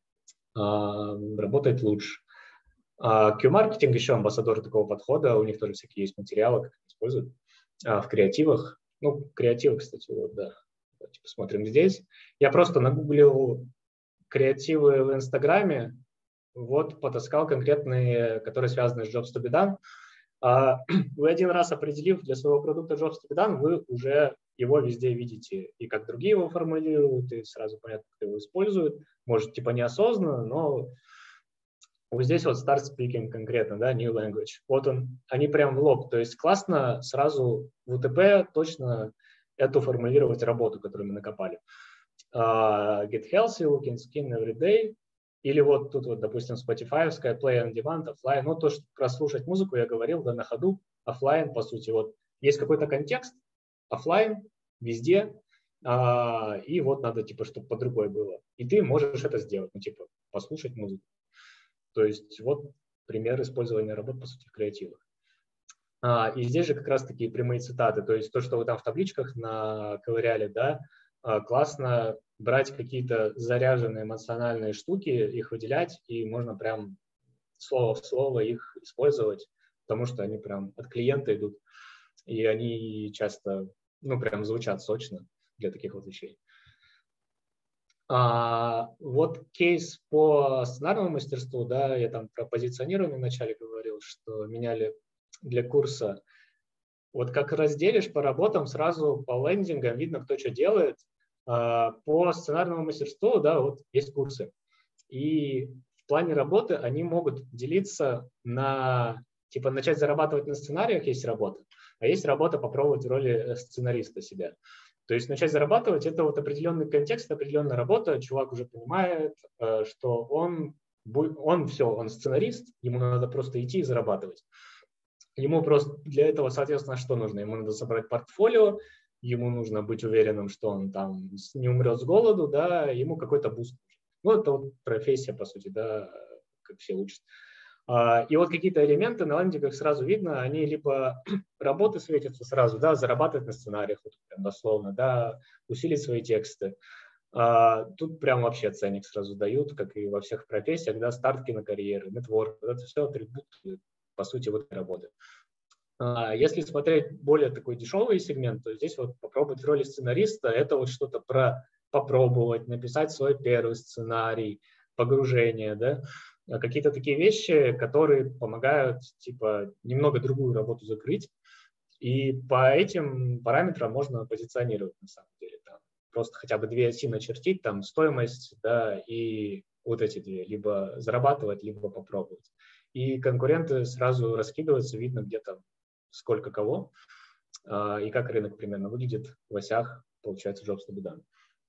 [SPEAKER 2] Работает лучше. Q-маркетинг еще амбассадор такого подхода, у них тоже всякие есть материалы, как их используют в креативах. Ну, креативы, кстати, вот, да. Давайте посмотрим здесь. Я просто нагуглил креативы в Инстаграме, вот потаскал конкретные, которые связаны с Jobs to be done. Вы один раз определив для своего продукта Jobs to be done, вы уже его везде видите, и как другие его формулируют, и сразу понятно, кто его использует. Может, типа неосознанно, но вот здесь вот start speaking конкретно, да, new language. Вот он, они прям в лоб. То есть классно сразу в УТП точно эту формулировать работу, которую мы накопали. Uh, get healthy, looking skin every day. Или вот тут вот, допустим, Spotify-ская play on demand, offline. Ну, то, что прослушать музыку, я говорил, да, на ходу, офлайн, по сути. Вот есть какой-то контекст, офлайн, везде, а, и вот надо, типа, чтобы по другой было. И ты можешь это сделать, ну, типа, послушать музыку. То есть вот пример использования работ, по сути, в креативах. А, и здесь же как раз такие прямые цитаты. То есть то, что вы там в табличках наковыряли, да, а, классно брать какие-то заряженные эмоциональные штуки, их выделять, и можно прям слово в слово их использовать, потому что они прям от клиента идут, и они часто, ну, прям звучат сочно для таких вот вещей. А, вот кейс по сценарному мастерству, да, я там про позиционирование вначале говорил, что меняли для курса. Вот как разделишь по работам, сразу по лендингам видно, кто что делает. А, по сценарному мастерству, да, вот есть курсы. И в плане работы они могут делиться на, типа, начать зарабатывать на сценариях, есть работа, а есть работа попробовать в роли сценариста себя. То есть начать зарабатывать – это вот определенный контекст, определенная работа. Чувак уже понимает, что он, он все, он сценарист, ему надо просто идти и зарабатывать. Ему просто для этого, соответственно, что нужно? Ему надо собрать портфолио, ему нужно быть уверенным, что он там не умрет с голоду, да, ему какой-то буст. Ну, это вот профессия, по сути, да, как все учат. И вот какие-то элементы на лендингах сразу видно, они либо работы светятся сразу, да, зарабатывать на сценариях, вот прям дословно, да, усилить свои тексты. Тут прям вообще ценник сразу дают, как и во всех профессиях, да, старт кинокарьеры, нетворк, это все атрибуты, по сути, вот работы. Если смотреть более такой дешевый сегмент, то здесь вот попробовать в роли сценариста, это вот что-то про попробовать, написать свой первый сценарий, погружение, да, какие-то такие вещи, которые помогают, типа, немного другую работу закрыть, и по этим параметрам можно позиционировать, на самом деле, там, просто хотя бы две оси начертить, там, стоимость, да, и вот эти две, либо зарабатывать, либо попробовать. И конкуренты сразу раскидываются, видно, где там сколько кого, и как рынок примерно выглядит в осях, получается, Jobs to be done.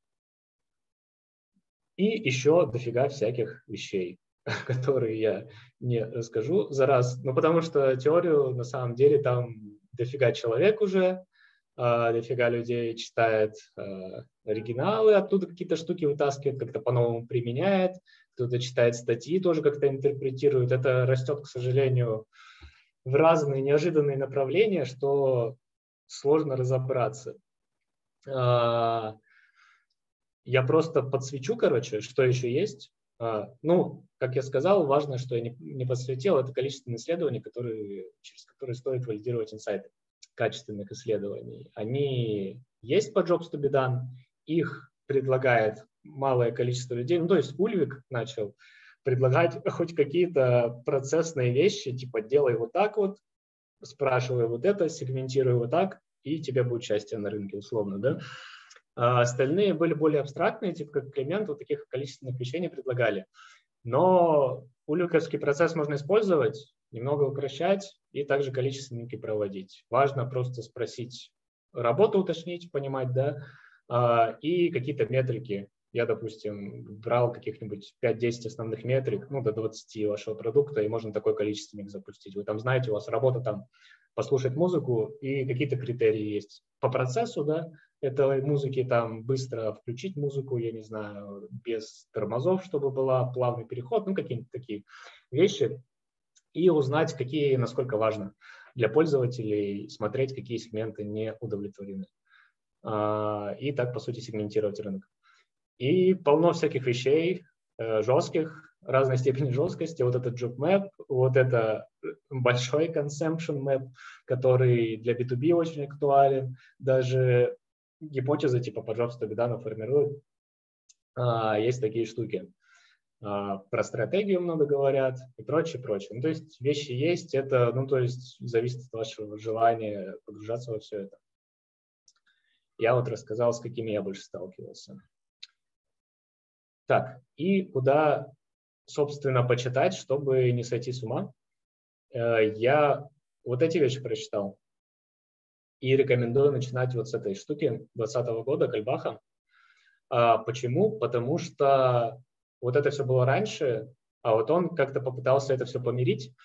[SPEAKER 2] И еще дофига всяких вещей, которые я не расскажу за раз, ну, потому что теорию, на самом деле, там дофига человек уже, дофига людей читает оригиналы, оттуда какие-то штуки вытаскивает, как-то по-новому применяет, кто-то читает статьи, тоже как-то интерпретирует. Это растет, к сожалению, в разные неожиданные направления, что сложно разобраться. Я просто подсвечу, короче, что еще есть. Ну, как я сказал, важно, что я не, не подсветил, это количественные исследования, которые, через которые стоит валидировать инсайты качественных исследований. Они есть по Jobs to be done, их предлагает малое количество людей. Ну, то есть Ульвик начал предлагать хоть какие-то процессные вещи, типа делай вот так вот, спрашивай вот это, сегментируй вот так, и тебе будет счастье на рынке, условно, да. А остальные были более абстрактные, типа как Климент, вот таких количественных вещей не предлагали. Но ульвиковский процесс можно использовать, немного упрощать и также количественники проводить. Важно просто спросить, работу уточнить, понимать, да, и какие-то метрики. Я, допустим, брал каких-нибудь пять-десять основных метрик, ну, до двадцати вашего продукта, и можно такой количественник запустить. Вы там знаете, у вас работа там послушать музыку, и какие-то критерии есть по процессу, да, этой музыки, там, быстро включить музыку, я не знаю, без тормозов, чтобы был плавный переход, ну, какие-то такие вещи, и узнать, какие, насколько важно для пользователей смотреть, какие сегменты не удовлетворены. И так, по сути, сегментировать рынок. И полно всяких вещей э, жестких, разной степени жесткости. Вот этот job map, вот это большой consumption map, который для би ту би очень актуален. Даже гипотезы типа по Jobs to be done формируют. А, есть такие штуки. А, про стратегию много говорят и прочее, прочее. Ну, то есть вещи есть, это, ну, то есть зависит от вашего желания погружаться во все это. Я вот рассказал, с какими я больше сталкивался. Так, и куда, собственно, почитать, чтобы не сойти с ума? Я вот эти вещи прочитал и рекомендую начинать вот с этой штуки двадцатого года, Кальбаха. Почему? Потому что вот это все было раньше, а вот он как-то попытался это все помирить,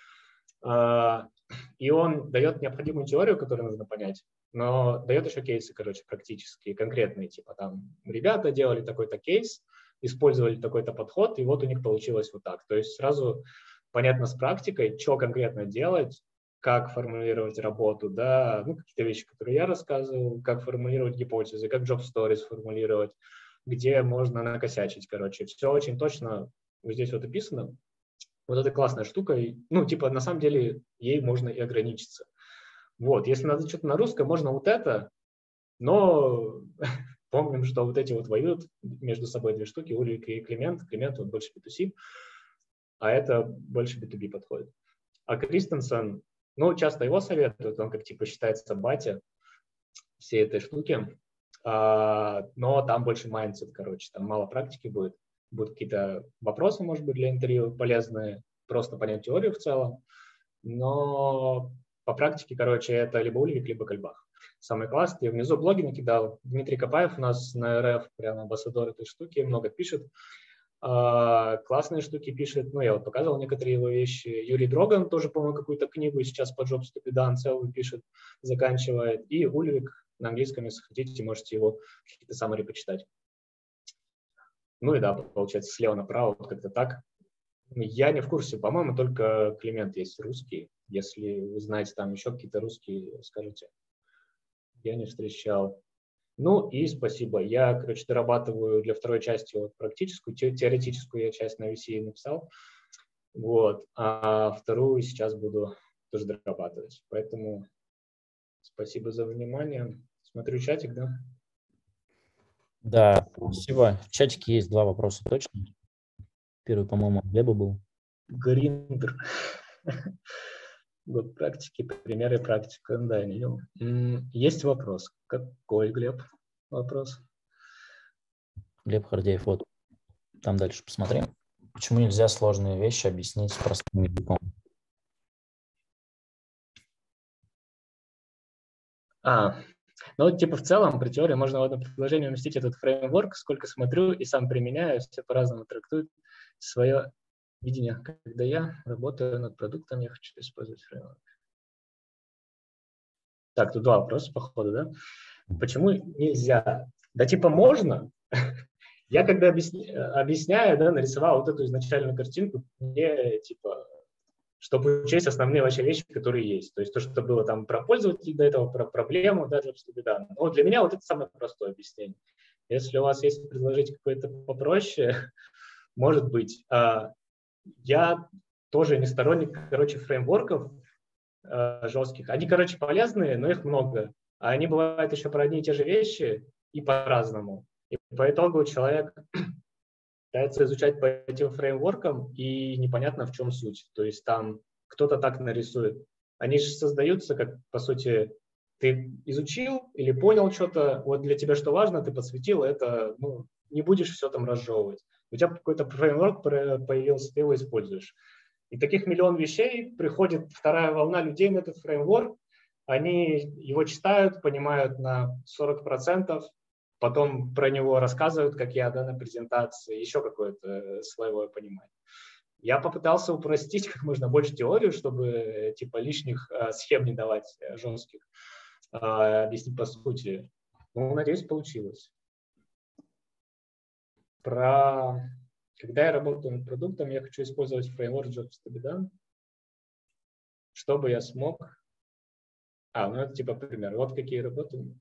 [SPEAKER 2] и он дает необходимую теорию, которую нужно понять, но дает еще кейсы, короче, практические, конкретные, типа там ребята делали такой-то кейс, использовали такой-то подход, и вот у них получилось вот так. То есть сразу понятно с практикой, что конкретно делать, как формулировать работу, да, ну, какие-то вещи, которые я рассказывал, как формулировать гипотезы, как job stories формулировать, где можно накосячить, короче. Все очень точно вот здесь вот описано. Вот это классная штука, ну, типа, на самом деле, ей можно и ограничиться. Вот, если надо что-то на русском, можно вот это, но помним, что вот эти вот воюют между собой две штуки, Ульвик и Климент. Климент вот больше би ту си, а это больше би ту би подходит. А Кристенсен, ну, часто его советуют, он как типа считается батя всей этой штуки, а, но там больше майндсет, короче, там мало практики будет. Будут какие-то вопросы, может быть, для интервью полезные, просто понять теорию в целом, но по практике, короче, это либо Ульвик, либо Кальбах. Самый классный. Я внизу блоги накидал. Дмитрий Копаев у нас на эр эф, прям амбассадор этой штуки, много пишет. А, классные штуки пишет. Ну, я вот показывал некоторые его вещи. Юрий Дроган тоже, по-моему, какую-то книгу сейчас по Jobs to be done целую пишет, заканчивает. И Ульвик на английском, если хотите, можете его какие-то саммари почитать. Ну и да, получается, слева направо, вот как-то так. Я не в курсе, по-моему, только Климент есть русский. Если вы знаете там еще какие-то русские, скажите. Я не встречал. Ну и спасибо. Я, короче, дорабатываю для второй части вот практическую, те, теоретическую я часть на ви си написал. Вот. А вторую сейчас буду тоже дорабатывать. Поэтому спасибо за внимание. Смотрю чатик, да?
[SPEAKER 1] Да, спасибо. В чатике есть два вопроса точно. Первый, по-моему, от Глеба был.
[SPEAKER 2] Гриндер. Год практики, примеры практики. Да, не видел. Есть вопрос. Какой, Глеб, вопрос?
[SPEAKER 1] Глеб Хардеев, вот. Там дальше посмотрим. Почему нельзя сложные вещи объяснить простым языком?
[SPEAKER 2] А, ну, типа в целом, при теории можно в одно предложение уместить этот фреймворк, сколько смотрю и сам применяю, все по-разному трактуют свое видение. Когда я работаю над продуктом, я хочу использовать фреймворк. Так, тут два вопроса, походу, да? Почему нельзя? Да типа можно. Я когда объясня, объясняю, да, нарисовал вот эту изначальную картинку, мне типа, чтобы учесть основные вообще вещи, которые есть. То есть то, что было там про пользователя до этого, про проблему, даже чтобы да. Но для меня вот это самое простое объяснение. Если у вас есть предложить какое-то попроще, может быть. Я тоже не сторонник, короче, фреймворков жестких. Они, короче, полезные, но их много. А они бывают еще про одни и те же вещи и по-разному. И по итогу человек пытается изучать по этим фреймворкам, и непонятно, в чем суть. То есть там кто-то так нарисует. Они же создаются, как, по сути, ты изучил или понял что-то, вот для тебя что важно, ты подсветил это, ну, не будешь все там разжевывать. У тебя какой-то фреймворк появился, ты его используешь. И таких миллион вещей, приходит вторая волна людей на этот фреймворк, они его читают, понимают на сорок процентов, потом про него рассказывают, как я, да, на презентации, еще какое-то слоевое понимание. Я попытался упростить как можно больше теорию, чтобы типа лишних э, схем не давать э, жестких, э, объяснить по сути. Ну, надеюсь, получилось. Про... Когда я работаю над продуктом, я хочу использовать фреймворк JobStubDone, чтобы я смог... А, ну это типа пример. Вот какие работы.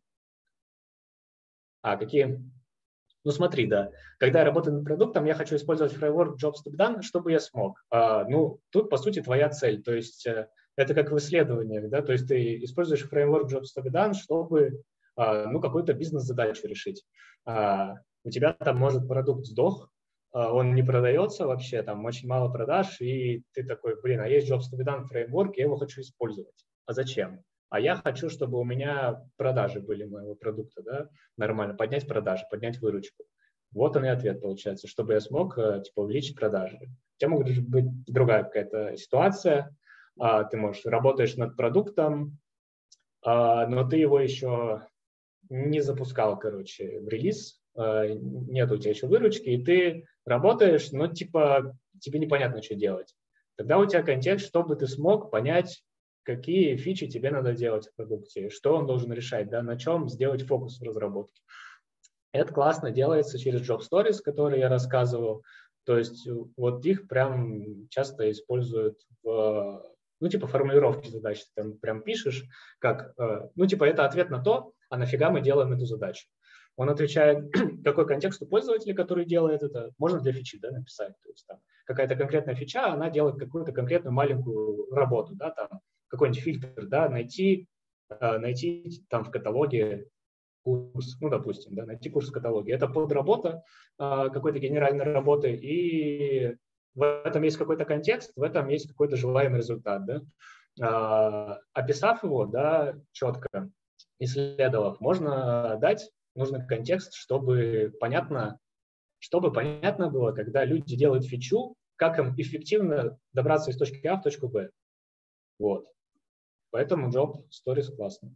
[SPEAKER 2] А, какие... Ну смотри, да. Когда я работаю над продуктом, я хочу использовать фреймворк JobStubDone, чтобы я смог. А, ну, тут, по сути, твоя цель. То есть это как в исследованиях, да, то есть ты используешь фреймворк JobStubDone, чтобы, а, ну, какую-то бизнес-задачу решить. А, у тебя там, может, продукт сдох, а, он не продается вообще, там очень мало продаж, и ты такой, блин, а есть JobStubDone фреймворк, я его хочу использовать. А зачем? А я хочу, чтобы у меня продажи были моего продукта, да, нормально, поднять продажи, поднять выручку. Вот он и ответ получается, чтобы я смог, типа, увеличить продажи. У тебя может быть другая какая-то ситуация, ты, можешь, работаешь над продуктом, но ты его еще не запускал, короче, в релиз, нет у тебя еще выручки, и ты работаешь, но, типа, тебе непонятно, что делать. Тогда у тебя контекст, чтобы ты смог понять, какие фичи тебе надо делать в продукте, что он должен решать, да, на чем сделать фокус в разработке. Это классно делается через Job Stories, которые я рассказывал. То есть вот их прям часто используют в, ну, типа формулировки задач. Ты там прям пишешь, как, ну, типа это ответ на то, а нафига мы делаем эту задачу. Он отвечает, какой контекст у пользователя, который делает это. Можно для фичи, да, написать. То есть там какая-то конкретная фича, она делает какую-то конкретную маленькую работу, да, там какой-нибудь фильтр, да, найти, найти там в каталоге курс, ну, допустим, да, найти курс в каталоге. Это подработа какой-то генеральной работы, и в этом есть какой-то контекст, в этом есть какой-то желаемый результат, да. Описав его, да, четко, исследовав, можно дать нужный контекст, чтобы понятно, чтобы понятно было, когда люди делают фичу, как им эффективно добраться из точки А в точку Б. Вот. Поэтому Job Stories классно.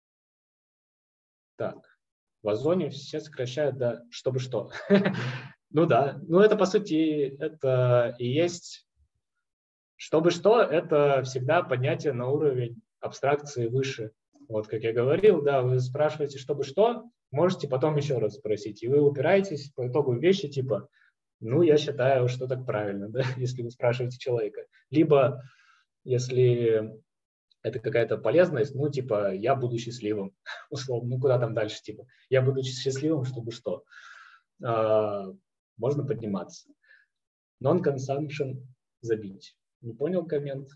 [SPEAKER 2] Так. В Озоне все сокращают до чтобы что. Ну да. Ну это, по сути, это и есть... Чтобы что, это всегда поднятие на уровень абстракции выше. Вот как я говорил, да, вы спрашиваете, чтобы что, можете потом еще раз спросить. И вы упираетесь по итогу вещи типа, Ну, я считаю, что так правильно, да, если вы спрашиваете человека. Либо, если это какая-то полезность, ну, типа, я буду счастливым, условно, ну, куда там дальше, типа, я буду счастливым, чтобы что? А, можно подниматься. Non-consumption забить. Не понял коммент?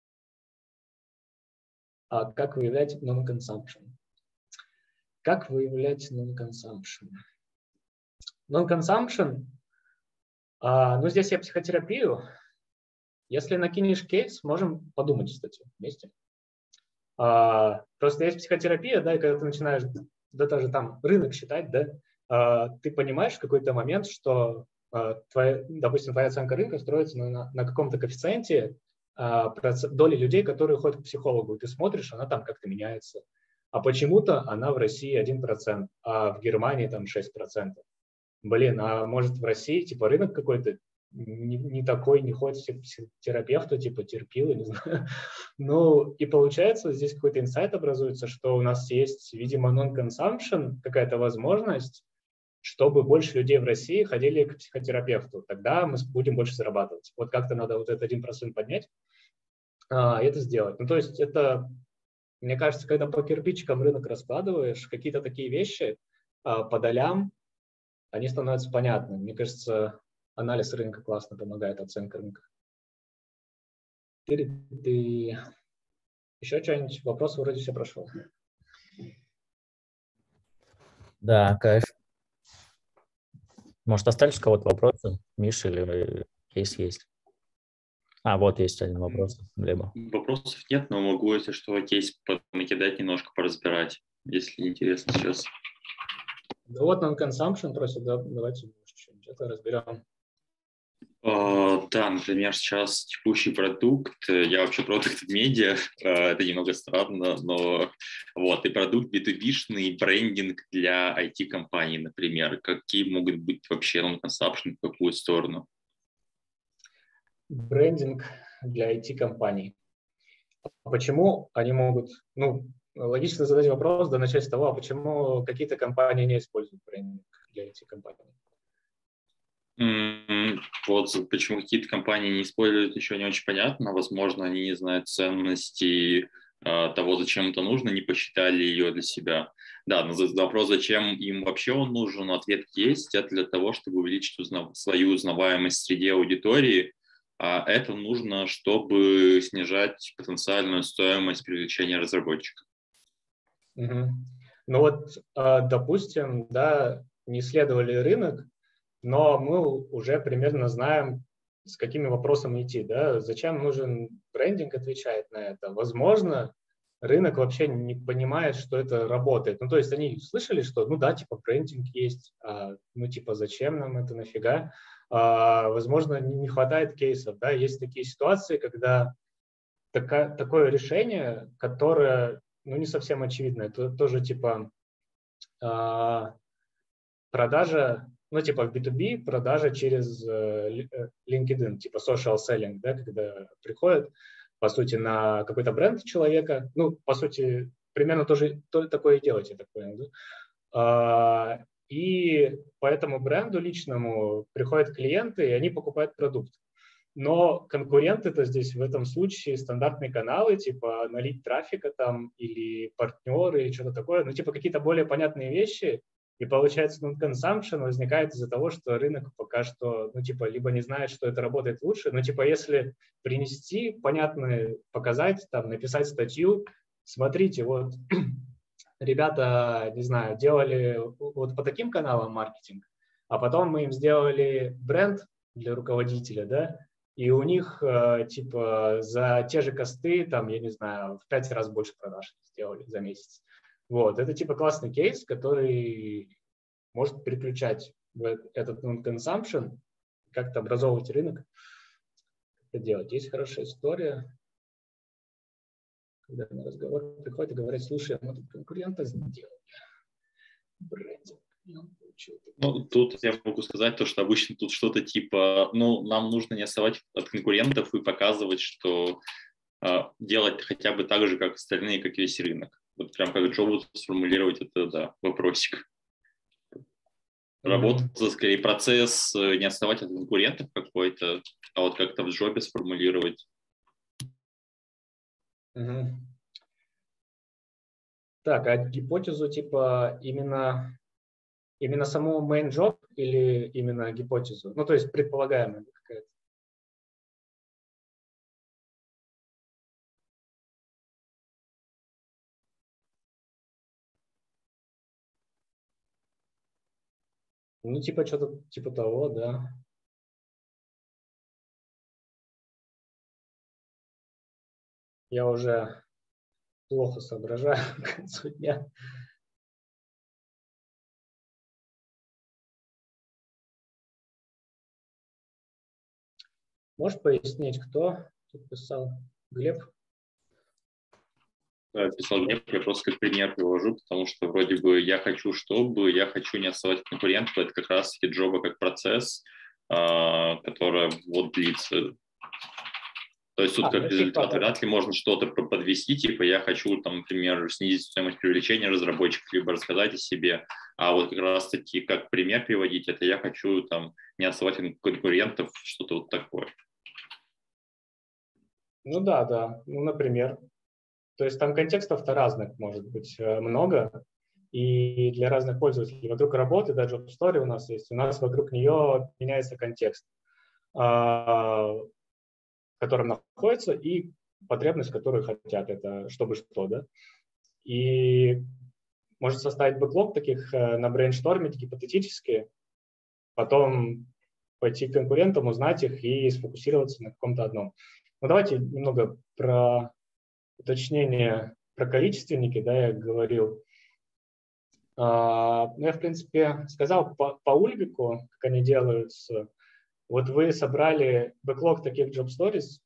[SPEAKER 2] А как выявлять non-consumption? Как выявлять non-consumption? Non-consumption, а, ну, здесь я психотерапию. Если накинешь кейс, можем подумать, кстати, вместе. А, просто есть психотерапия, да, и когда ты начинаешь, да, даже там рынок считать, да, а, ты понимаешь в какой-то момент, что, а, твоя, допустим, твоя оценка рынка строится на, на, на каком-то коэффициенте а, проц- доли людей, которые ходят к психологу, и ты смотришь, она там как-то меняется. А почему-то она в России один процент, а в Германии там шесть процентов. Блин, а может в России типа рынок какой-то не, не такой, не ходит к психотерапевту, типа терпила, не знаю. Ну, и получается, здесь какой-то инсайт образуется, что у нас есть, видимо, non-consumption, какая-то возможность, чтобы больше людей в России ходили к психотерапевту. Тогда мы будем больше зарабатывать. Вот как-то надо вот этот один процент поднять а, и это сделать. Ну, то есть это, мне кажется, когда по кирпичикам рынок раскладываешь, какие-то такие вещи а, по долям, они становятся понятны. Мне кажется, анализ рынка классно помогает, оценка рынка. Ты, ты... Еще что-нибудь? Вопрос вроде все прошел.
[SPEAKER 1] Да, кайф. Может, остались у кого-то вопросы? Миша или кейс есть? А, вот есть один вопрос. Глеба.
[SPEAKER 3] Вопросов нет, но могу, если что, кейс накидать, немножко поразбирать, если интересно сейчас.
[SPEAKER 2] Да вот non-consumption просит, да, давайте что-нибудь это разберем.
[SPEAKER 3] Uh, да, например, сейчас текущий продукт, я вообще продукт в медиа, uh, это немного странно, но вот, и продукт би ту би-шный, брендинг для ай ти-компаний, например, какие могут быть вообще non-consumption, в какую сторону?
[SPEAKER 2] Брендинг для ай ти-компаний. Почему они могут, ну, логично задать вопрос, да, начать с того, а почему какие-то компании не используют брендинг для ай ти-компаний?
[SPEAKER 3] Mm, вот почему какие-то компании не используют, еще не очень понятно. Возможно, они не знают ценности э, того, зачем это нужно, не посчитали ее для себя. Да, но за вопрос, зачем им вообще он нужен, ответ есть. Это для того, чтобы увеличить узнав... свою узнаваемость среди аудитории. А это нужно, чтобы снижать потенциальную стоимость привлечения разработчиков.
[SPEAKER 2] Угу. Ну вот, допустим, да, не исследовали рынок, но мы уже примерно знаем, с какими вопросами идти, да, зачем нужен брендинг, отвечает на это. Возможно, рынок вообще не понимает, что это работает. Ну, то есть они слышали, что, ну да, типа брендинг есть, а, ну, типа зачем нам это, нафига? А, возможно, не хватает кейсов, да, есть такие ситуации, когда така, такое решение, которое, ну, не совсем очевидно, это тоже типа а, продажа, ну, типа в би ту би продажа через э, LinkedIn, типа social selling, да, когда приходят, по сути, на какой-то бренд человека, ну, по сути, примерно тоже то, такое и делать, я так понял, да? А, и по этому бренду личному приходят клиенты, и они покупают продукт. Но конкуренты-то здесь в этом случае стандартные каналы, типа налить трафика там или партнеры, или что-то такое, ну, типа какие-то более понятные вещи, и получается, ну, consumption возникает из-за того, что рынок пока что, ну, типа, либо не знает, что это работает лучше, но, типа, если принести понятно, показать, там, написать статью, смотрите, вот, ребята, не знаю, делали вот по таким каналам маркетинг, а потом мы им сделали бренд для руководителя, да, и у них, э, типа, за те же косты, там, я не знаю, в пять раз больше продаж сделали за месяц. Вот, это, типа, классный кейс, который может переключать в этот non-consumption, как-то образовывать рынок, это делать. Есть хорошая история, когда на разговор приходит и говорит, слушай, мы тут конкурента сделали, брендинг.
[SPEAKER 3] Ну, тут я могу сказать то, что обычно тут что-то типа, ну, нам нужно не отставать от конкурентов и показывать, что э, делать хотя бы так же, как остальные, как весь рынок. Вот прям как Джобу сформулировать это, да, вопросик. Работа, скорее, процесс не отставать от конкурентов какой-то, а вот как-то в джобе сформулировать.
[SPEAKER 2] Mm-hmm. Так, а гипотезу типа именно, именно саму main job или именно гипотезу? Ну, то есть предполагаемая какая-то. Ну, типа что-то типа того, да. Я уже плохо соображаю к концу дня. Можешь пояснить, кто тут писал? Глеб?
[SPEAKER 3] Да, писал Глеб, я просто как пример привожу, потому что вроде бы я хочу, чтобы, я хочу не отставать от конкурентов, это как раз-таки джоба как процесс, который вот длится. То есть тут а, как результат вряд ли можно что-то подвести, типа я хочу, там, например, снизить стоимость привлечения разработчиков, либо рассказать о себе, а вот как раз-таки как пример приводить, это я хочу там не отставать от конкурентов, что-то вот такое.
[SPEAKER 2] Ну да, да, ну, например. То есть там контекстов-то разных может быть много, и для разных пользователей. Вокруг работы, даже в Job Story у нас есть, у нас вокруг нее меняется контекст, в котором находится, и потребность, которую хотят, это чтобы что, да. И может составить бэклог таких, на брейнштормить гипотетически, потом пойти к конкурентам, узнать их и сфокусироваться на каком-то одном. Ну давайте немного про уточнение про количественники, да, я говорил. Uh, ну, я, в принципе, сказал по, по Ульбику, как они делаются. Вот вы собрали бэклог таких job stories,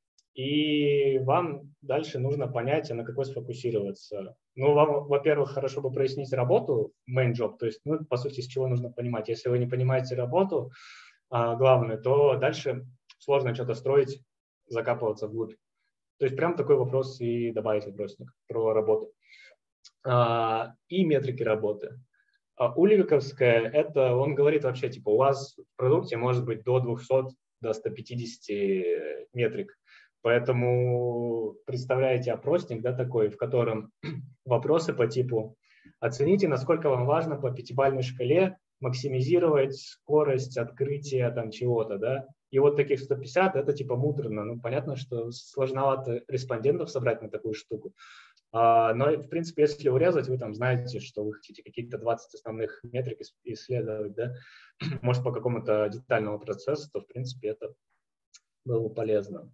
[SPEAKER 2] и вам дальше нужно понять, а на какой сфокусироваться. Ну, вам, во-первых, хорошо бы прояснить работу, main job, то есть, ну, по сути, с чего нужно понимать. Если вы не понимаете работу, uh, главное, то дальше сложно что-то строить, закапываться вглубь. То есть прям такой вопрос и добавить вопросник про работу. А, и метрики работы. А Ульвиковская, это он говорит вообще, типа, у вас в продукте может быть до двухсот, до ста пятидесяти метрик. Поэтому представляете опросник, да, такой, в котором вопросы по типу оцените, насколько вам важно по пятибалльной шкале максимизировать скорость открытия там чего-то, да. И вот таких сто пятьдесят это типа муторно. Ну, понятно, что сложновато респондентов собрать на такую штуку. Uh, но, в принципе, если урезать, вы там знаете, что вы хотите какие-то двадцать основных метрик исследовать, да, может, по какому-то детальному процессу, то, в принципе, это было полезно.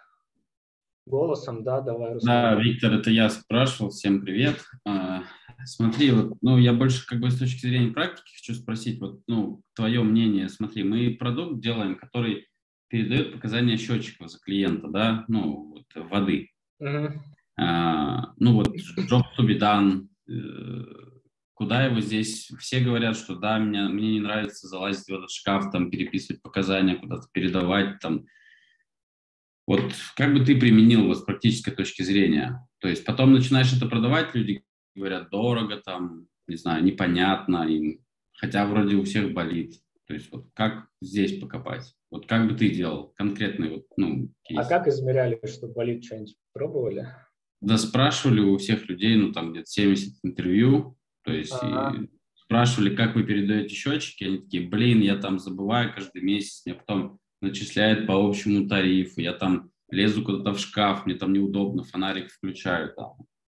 [SPEAKER 2] Голосом, да, давай, Руслан.
[SPEAKER 4] Да, Виктор, это я спрашивал. Всем привет. А, смотри, вот, ну, я больше как бы с точки зрения практики хочу спросить, вот, ну, твое мнение. Смотри, мы продукт делаем, который передает показания счетчиков за клиента, да, ну, вот, воды.
[SPEAKER 2] Uh-huh.
[SPEAKER 4] Uh, ну вот job to be done, uh, куда его здесь, все говорят, что да, меня, мне не нравится залазить в этот шкаф, там, переписывать показания, куда-то передавать, там. Вот как бы ты применил вот, с практической точки зрения? То есть потом начинаешь это продавать, люди говорят дорого, там, не знаю, непонятно им, хотя вроде у всех болит. То есть вот как здесь покопать? Вот как бы ты делал конкретный вот, ну, кейс?
[SPEAKER 2] А как измеряли, что болит, что-нибудь пробовали?
[SPEAKER 4] Да, спрашивали у всех людей, ну, там где-то семьдесят интервью, то есть
[SPEAKER 2] ага.
[SPEAKER 4] и спрашивали, как вы передаете счетчики, они такие, блин, я там забываю каждый месяц, мне потом начисляют по общему тарифу, я там лезу куда-то в шкаф, мне там неудобно, фонарик включаю там.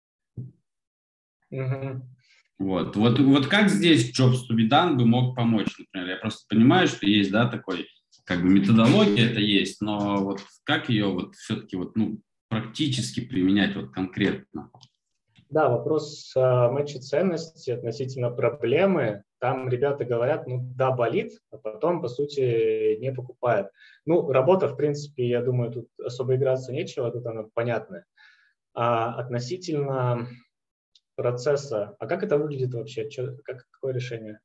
[SPEAKER 2] Угу.
[SPEAKER 4] Вот. Вот, вот как здесь Jobs to be done бы мог помочь, например, я просто понимаю, что есть, да, такой, как бы методология это есть, но вот как ее вот все-таки вот, ну, практически применять вот конкретно?
[SPEAKER 2] Да, вопрос э, матча ценности относительно проблемы. Там ребята говорят, ну да, болит, а потом, по сути, не покупают. Ну, работа, в принципе, я думаю, тут особо играться нечего, тут она понятная. А относительно процесса, а как это выглядит вообще? Че, как, какое решение?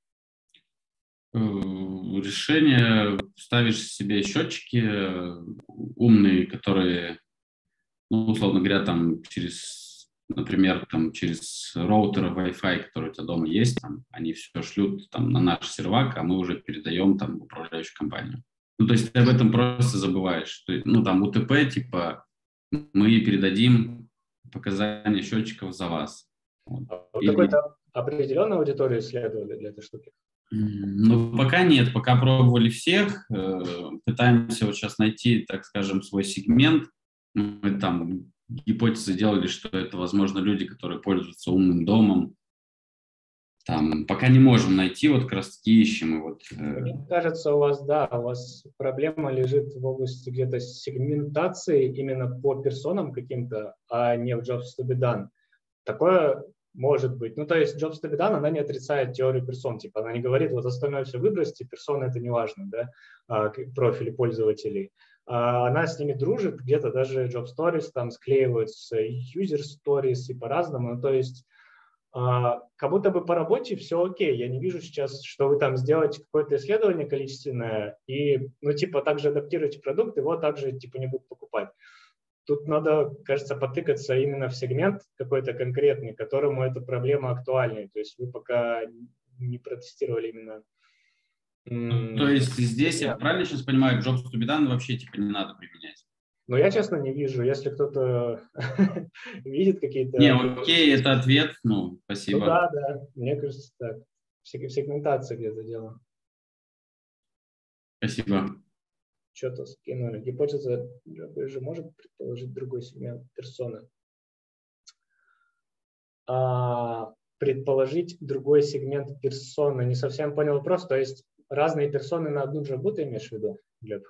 [SPEAKER 4] Решение, ставишь себе счетчики умные, которые, ну, условно говоря, там через например, там через роутер Wi-Fi, который у тебя дома есть, там, они все шлют там, на наш сервак, а мы уже передаем там, в управляющую компанию. Ну, то есть ты об этом просто забываешь. Что, ну, там У Т П, типа, мы передадим показания счетчиков за вас. Вот.
[SPEAKER 2] А вы
[SPEAKER 4] Или...
[SPEAKER 2] какую-то определенную аудиторию исследовали для этой штуки?
[SPEAKER 4] Ну, пока нет, пока пробовали всех, пытаемся вот сейчас найти, так скажем, свой сегмент. Мы там гипотезы делали, что это, возможно, люди, которые пользуются умным домом. Там пока не можем найти, вот как раз таки ищем. И вот,
[SPEAKER 2] Мне кажется, у вас, да, у вас проблема лежит в области где-то сегментации именно по персонам каким-то, а не в jobs to be done. Такое может быть. Ну, то есть jobs to be done, она не отрицает теорию персон. Типа она не говорит, вот остальное все выбросьте, персоны это не важно, да, профили пользователей. Она с ними дружит, где-то даже job stories там склеиваются, user stories и по-разному. Ну, то есть как будто бы по работе все окей. Я не вижу сейчас, что вы там сделаете какое-то исследование количественное и, ну, типа, также адаптируете продукт, его также, типа, не будут покупать. Тут надо, кажется, потыкаться именно в сегмент какой-то конкретный, которому эта проблема актуальна. То есть вы пока не протестировали именно...
[SPEAKER 4] Ну, то есть здесь, я правильно сейчас понимаю, jobs to be done вообще типа не надо применять?
[SPEAKER 2] Ну, я, честно, не вижу. Если кто-то видит какие-то...
[SPEAKER 4] Не, окей, это ответ, ну, спасибо.
[SPEAKER 2] Ну да, да, мне кажется так. В сегментации где-то дело.
[SPEAKER 4] Спасибо.
[SPEAKER 2] Что-то скинули. Гипотеза же может предположить другой сегмент персоны. А, предположить другой сегмент персоны. Не совсем понял вопрос. То есть разные персоны на одну джабу ты имеешь в виду, Глеб?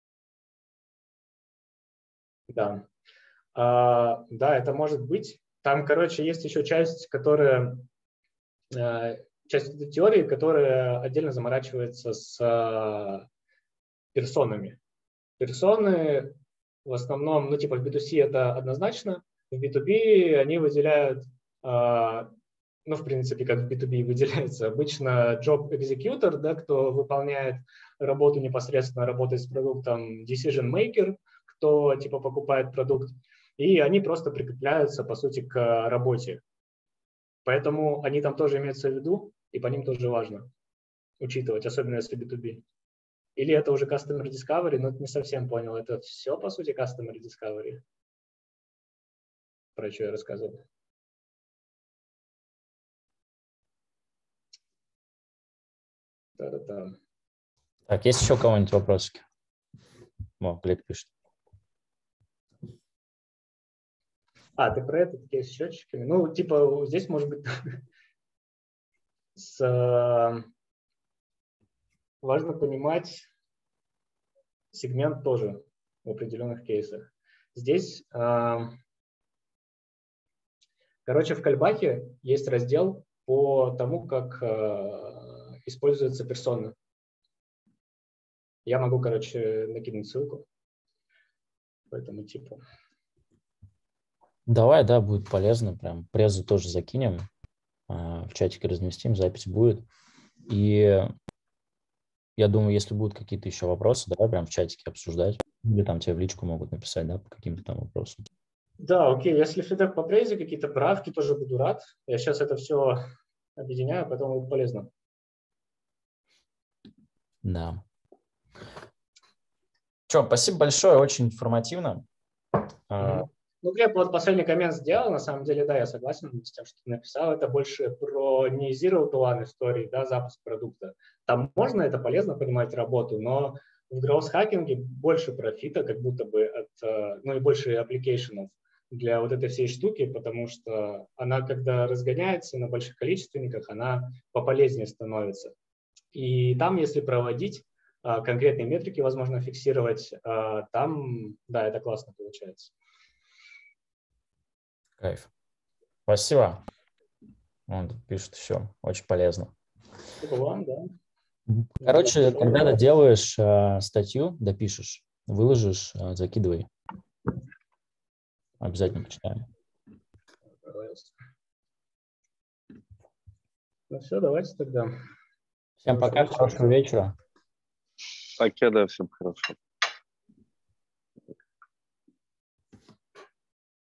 [SPEAKER 2] Да. А, да, это может быть. Там, короче, есть еще часть, которая... часть этой теории, которая отдельно заморачивается с персонами. Персоны в основном, ну типа в би ту си это однозначно, в би ту би они выделяют, ну в принципе как в би ту би выделяется обычно job executor, да, кто выполняет работу непосредственно, работает с продуктом, decision maker, кто типа покупает продукт, и они просто прикрепляются по сути к работе. Поэтому они там тоже имеются в виду, и по ним тоже важно учитывать, особенно если би ту би. Или это уже Customer Discovery, но не совсем понял. Это все, по сути, Customer Discovery, про что я рассказывал. Та-та-та.
[SPEAKER 1] Так, есть еще у кого-нибудь вопросики? О, Глеб пишет.
[SPEAKER 2] А, ты про это, такие с счетчиками? Ну, типа, здесь может быть с... важно понимать сегмент тоже в определенных кейсах. Здесь, короче, в Кальбаке есть раздел по тому, как используются персоны. Я могу, короче, накинуть ссылку по этому типу.
[SPEAKER 1] Давай, да, будет полезно. Прям презу тоже закинем, в чатике разместим, запись будет. И я думаю, если будут какие-то еще вопросы, давай прям в чатике обсуждать. Или там тебе в личку могут написать, да, по каким-то там вопросам.
[SPEAKER 2] Да, окей. Если фидбэк по презе, какие-то правки, тоже буду рад. Я сейчас это все объединяю, поэтому будет полезно.
[SPEAKER 1] Да. Че, спасибо большое, очень информативно.
[SPEAKER 2] Mm-hmm. Ну, Глеб, вот последний коммент сделал, на самом деле, да, я согласен с тем, что ты написал, это больше про не zero to one истории, да, запуск продукта. Там можно, это полезно понимать работу, но в гроусс-хакинге больше профита, как будто бы от, ну и больше аппликейшенов для вот этой всей штуки, потому что она, когда разгоняется на больших количественниках, она пополезнее становится. И там, если проводить конкретные метрики, возможно, фиксировать, там, да, это классно получается.
[SPEAKER 1] Кайф. Спасибо. Он тут пишет еще. Очень полезно.
[SPEAKER 2] Спасибо вам, да.
[SPEAKER 1] Короче, когда ты делаешь э, статью, допишешь, выложишь, э, закидывай. Обязательно почитаем.
[SPEAKER 2] Ну все, давайте тогда.
[SPEAKER 1] Всем пока, хорошего вечера.
[SPEAKER 5] Пока, да, всем хорошо.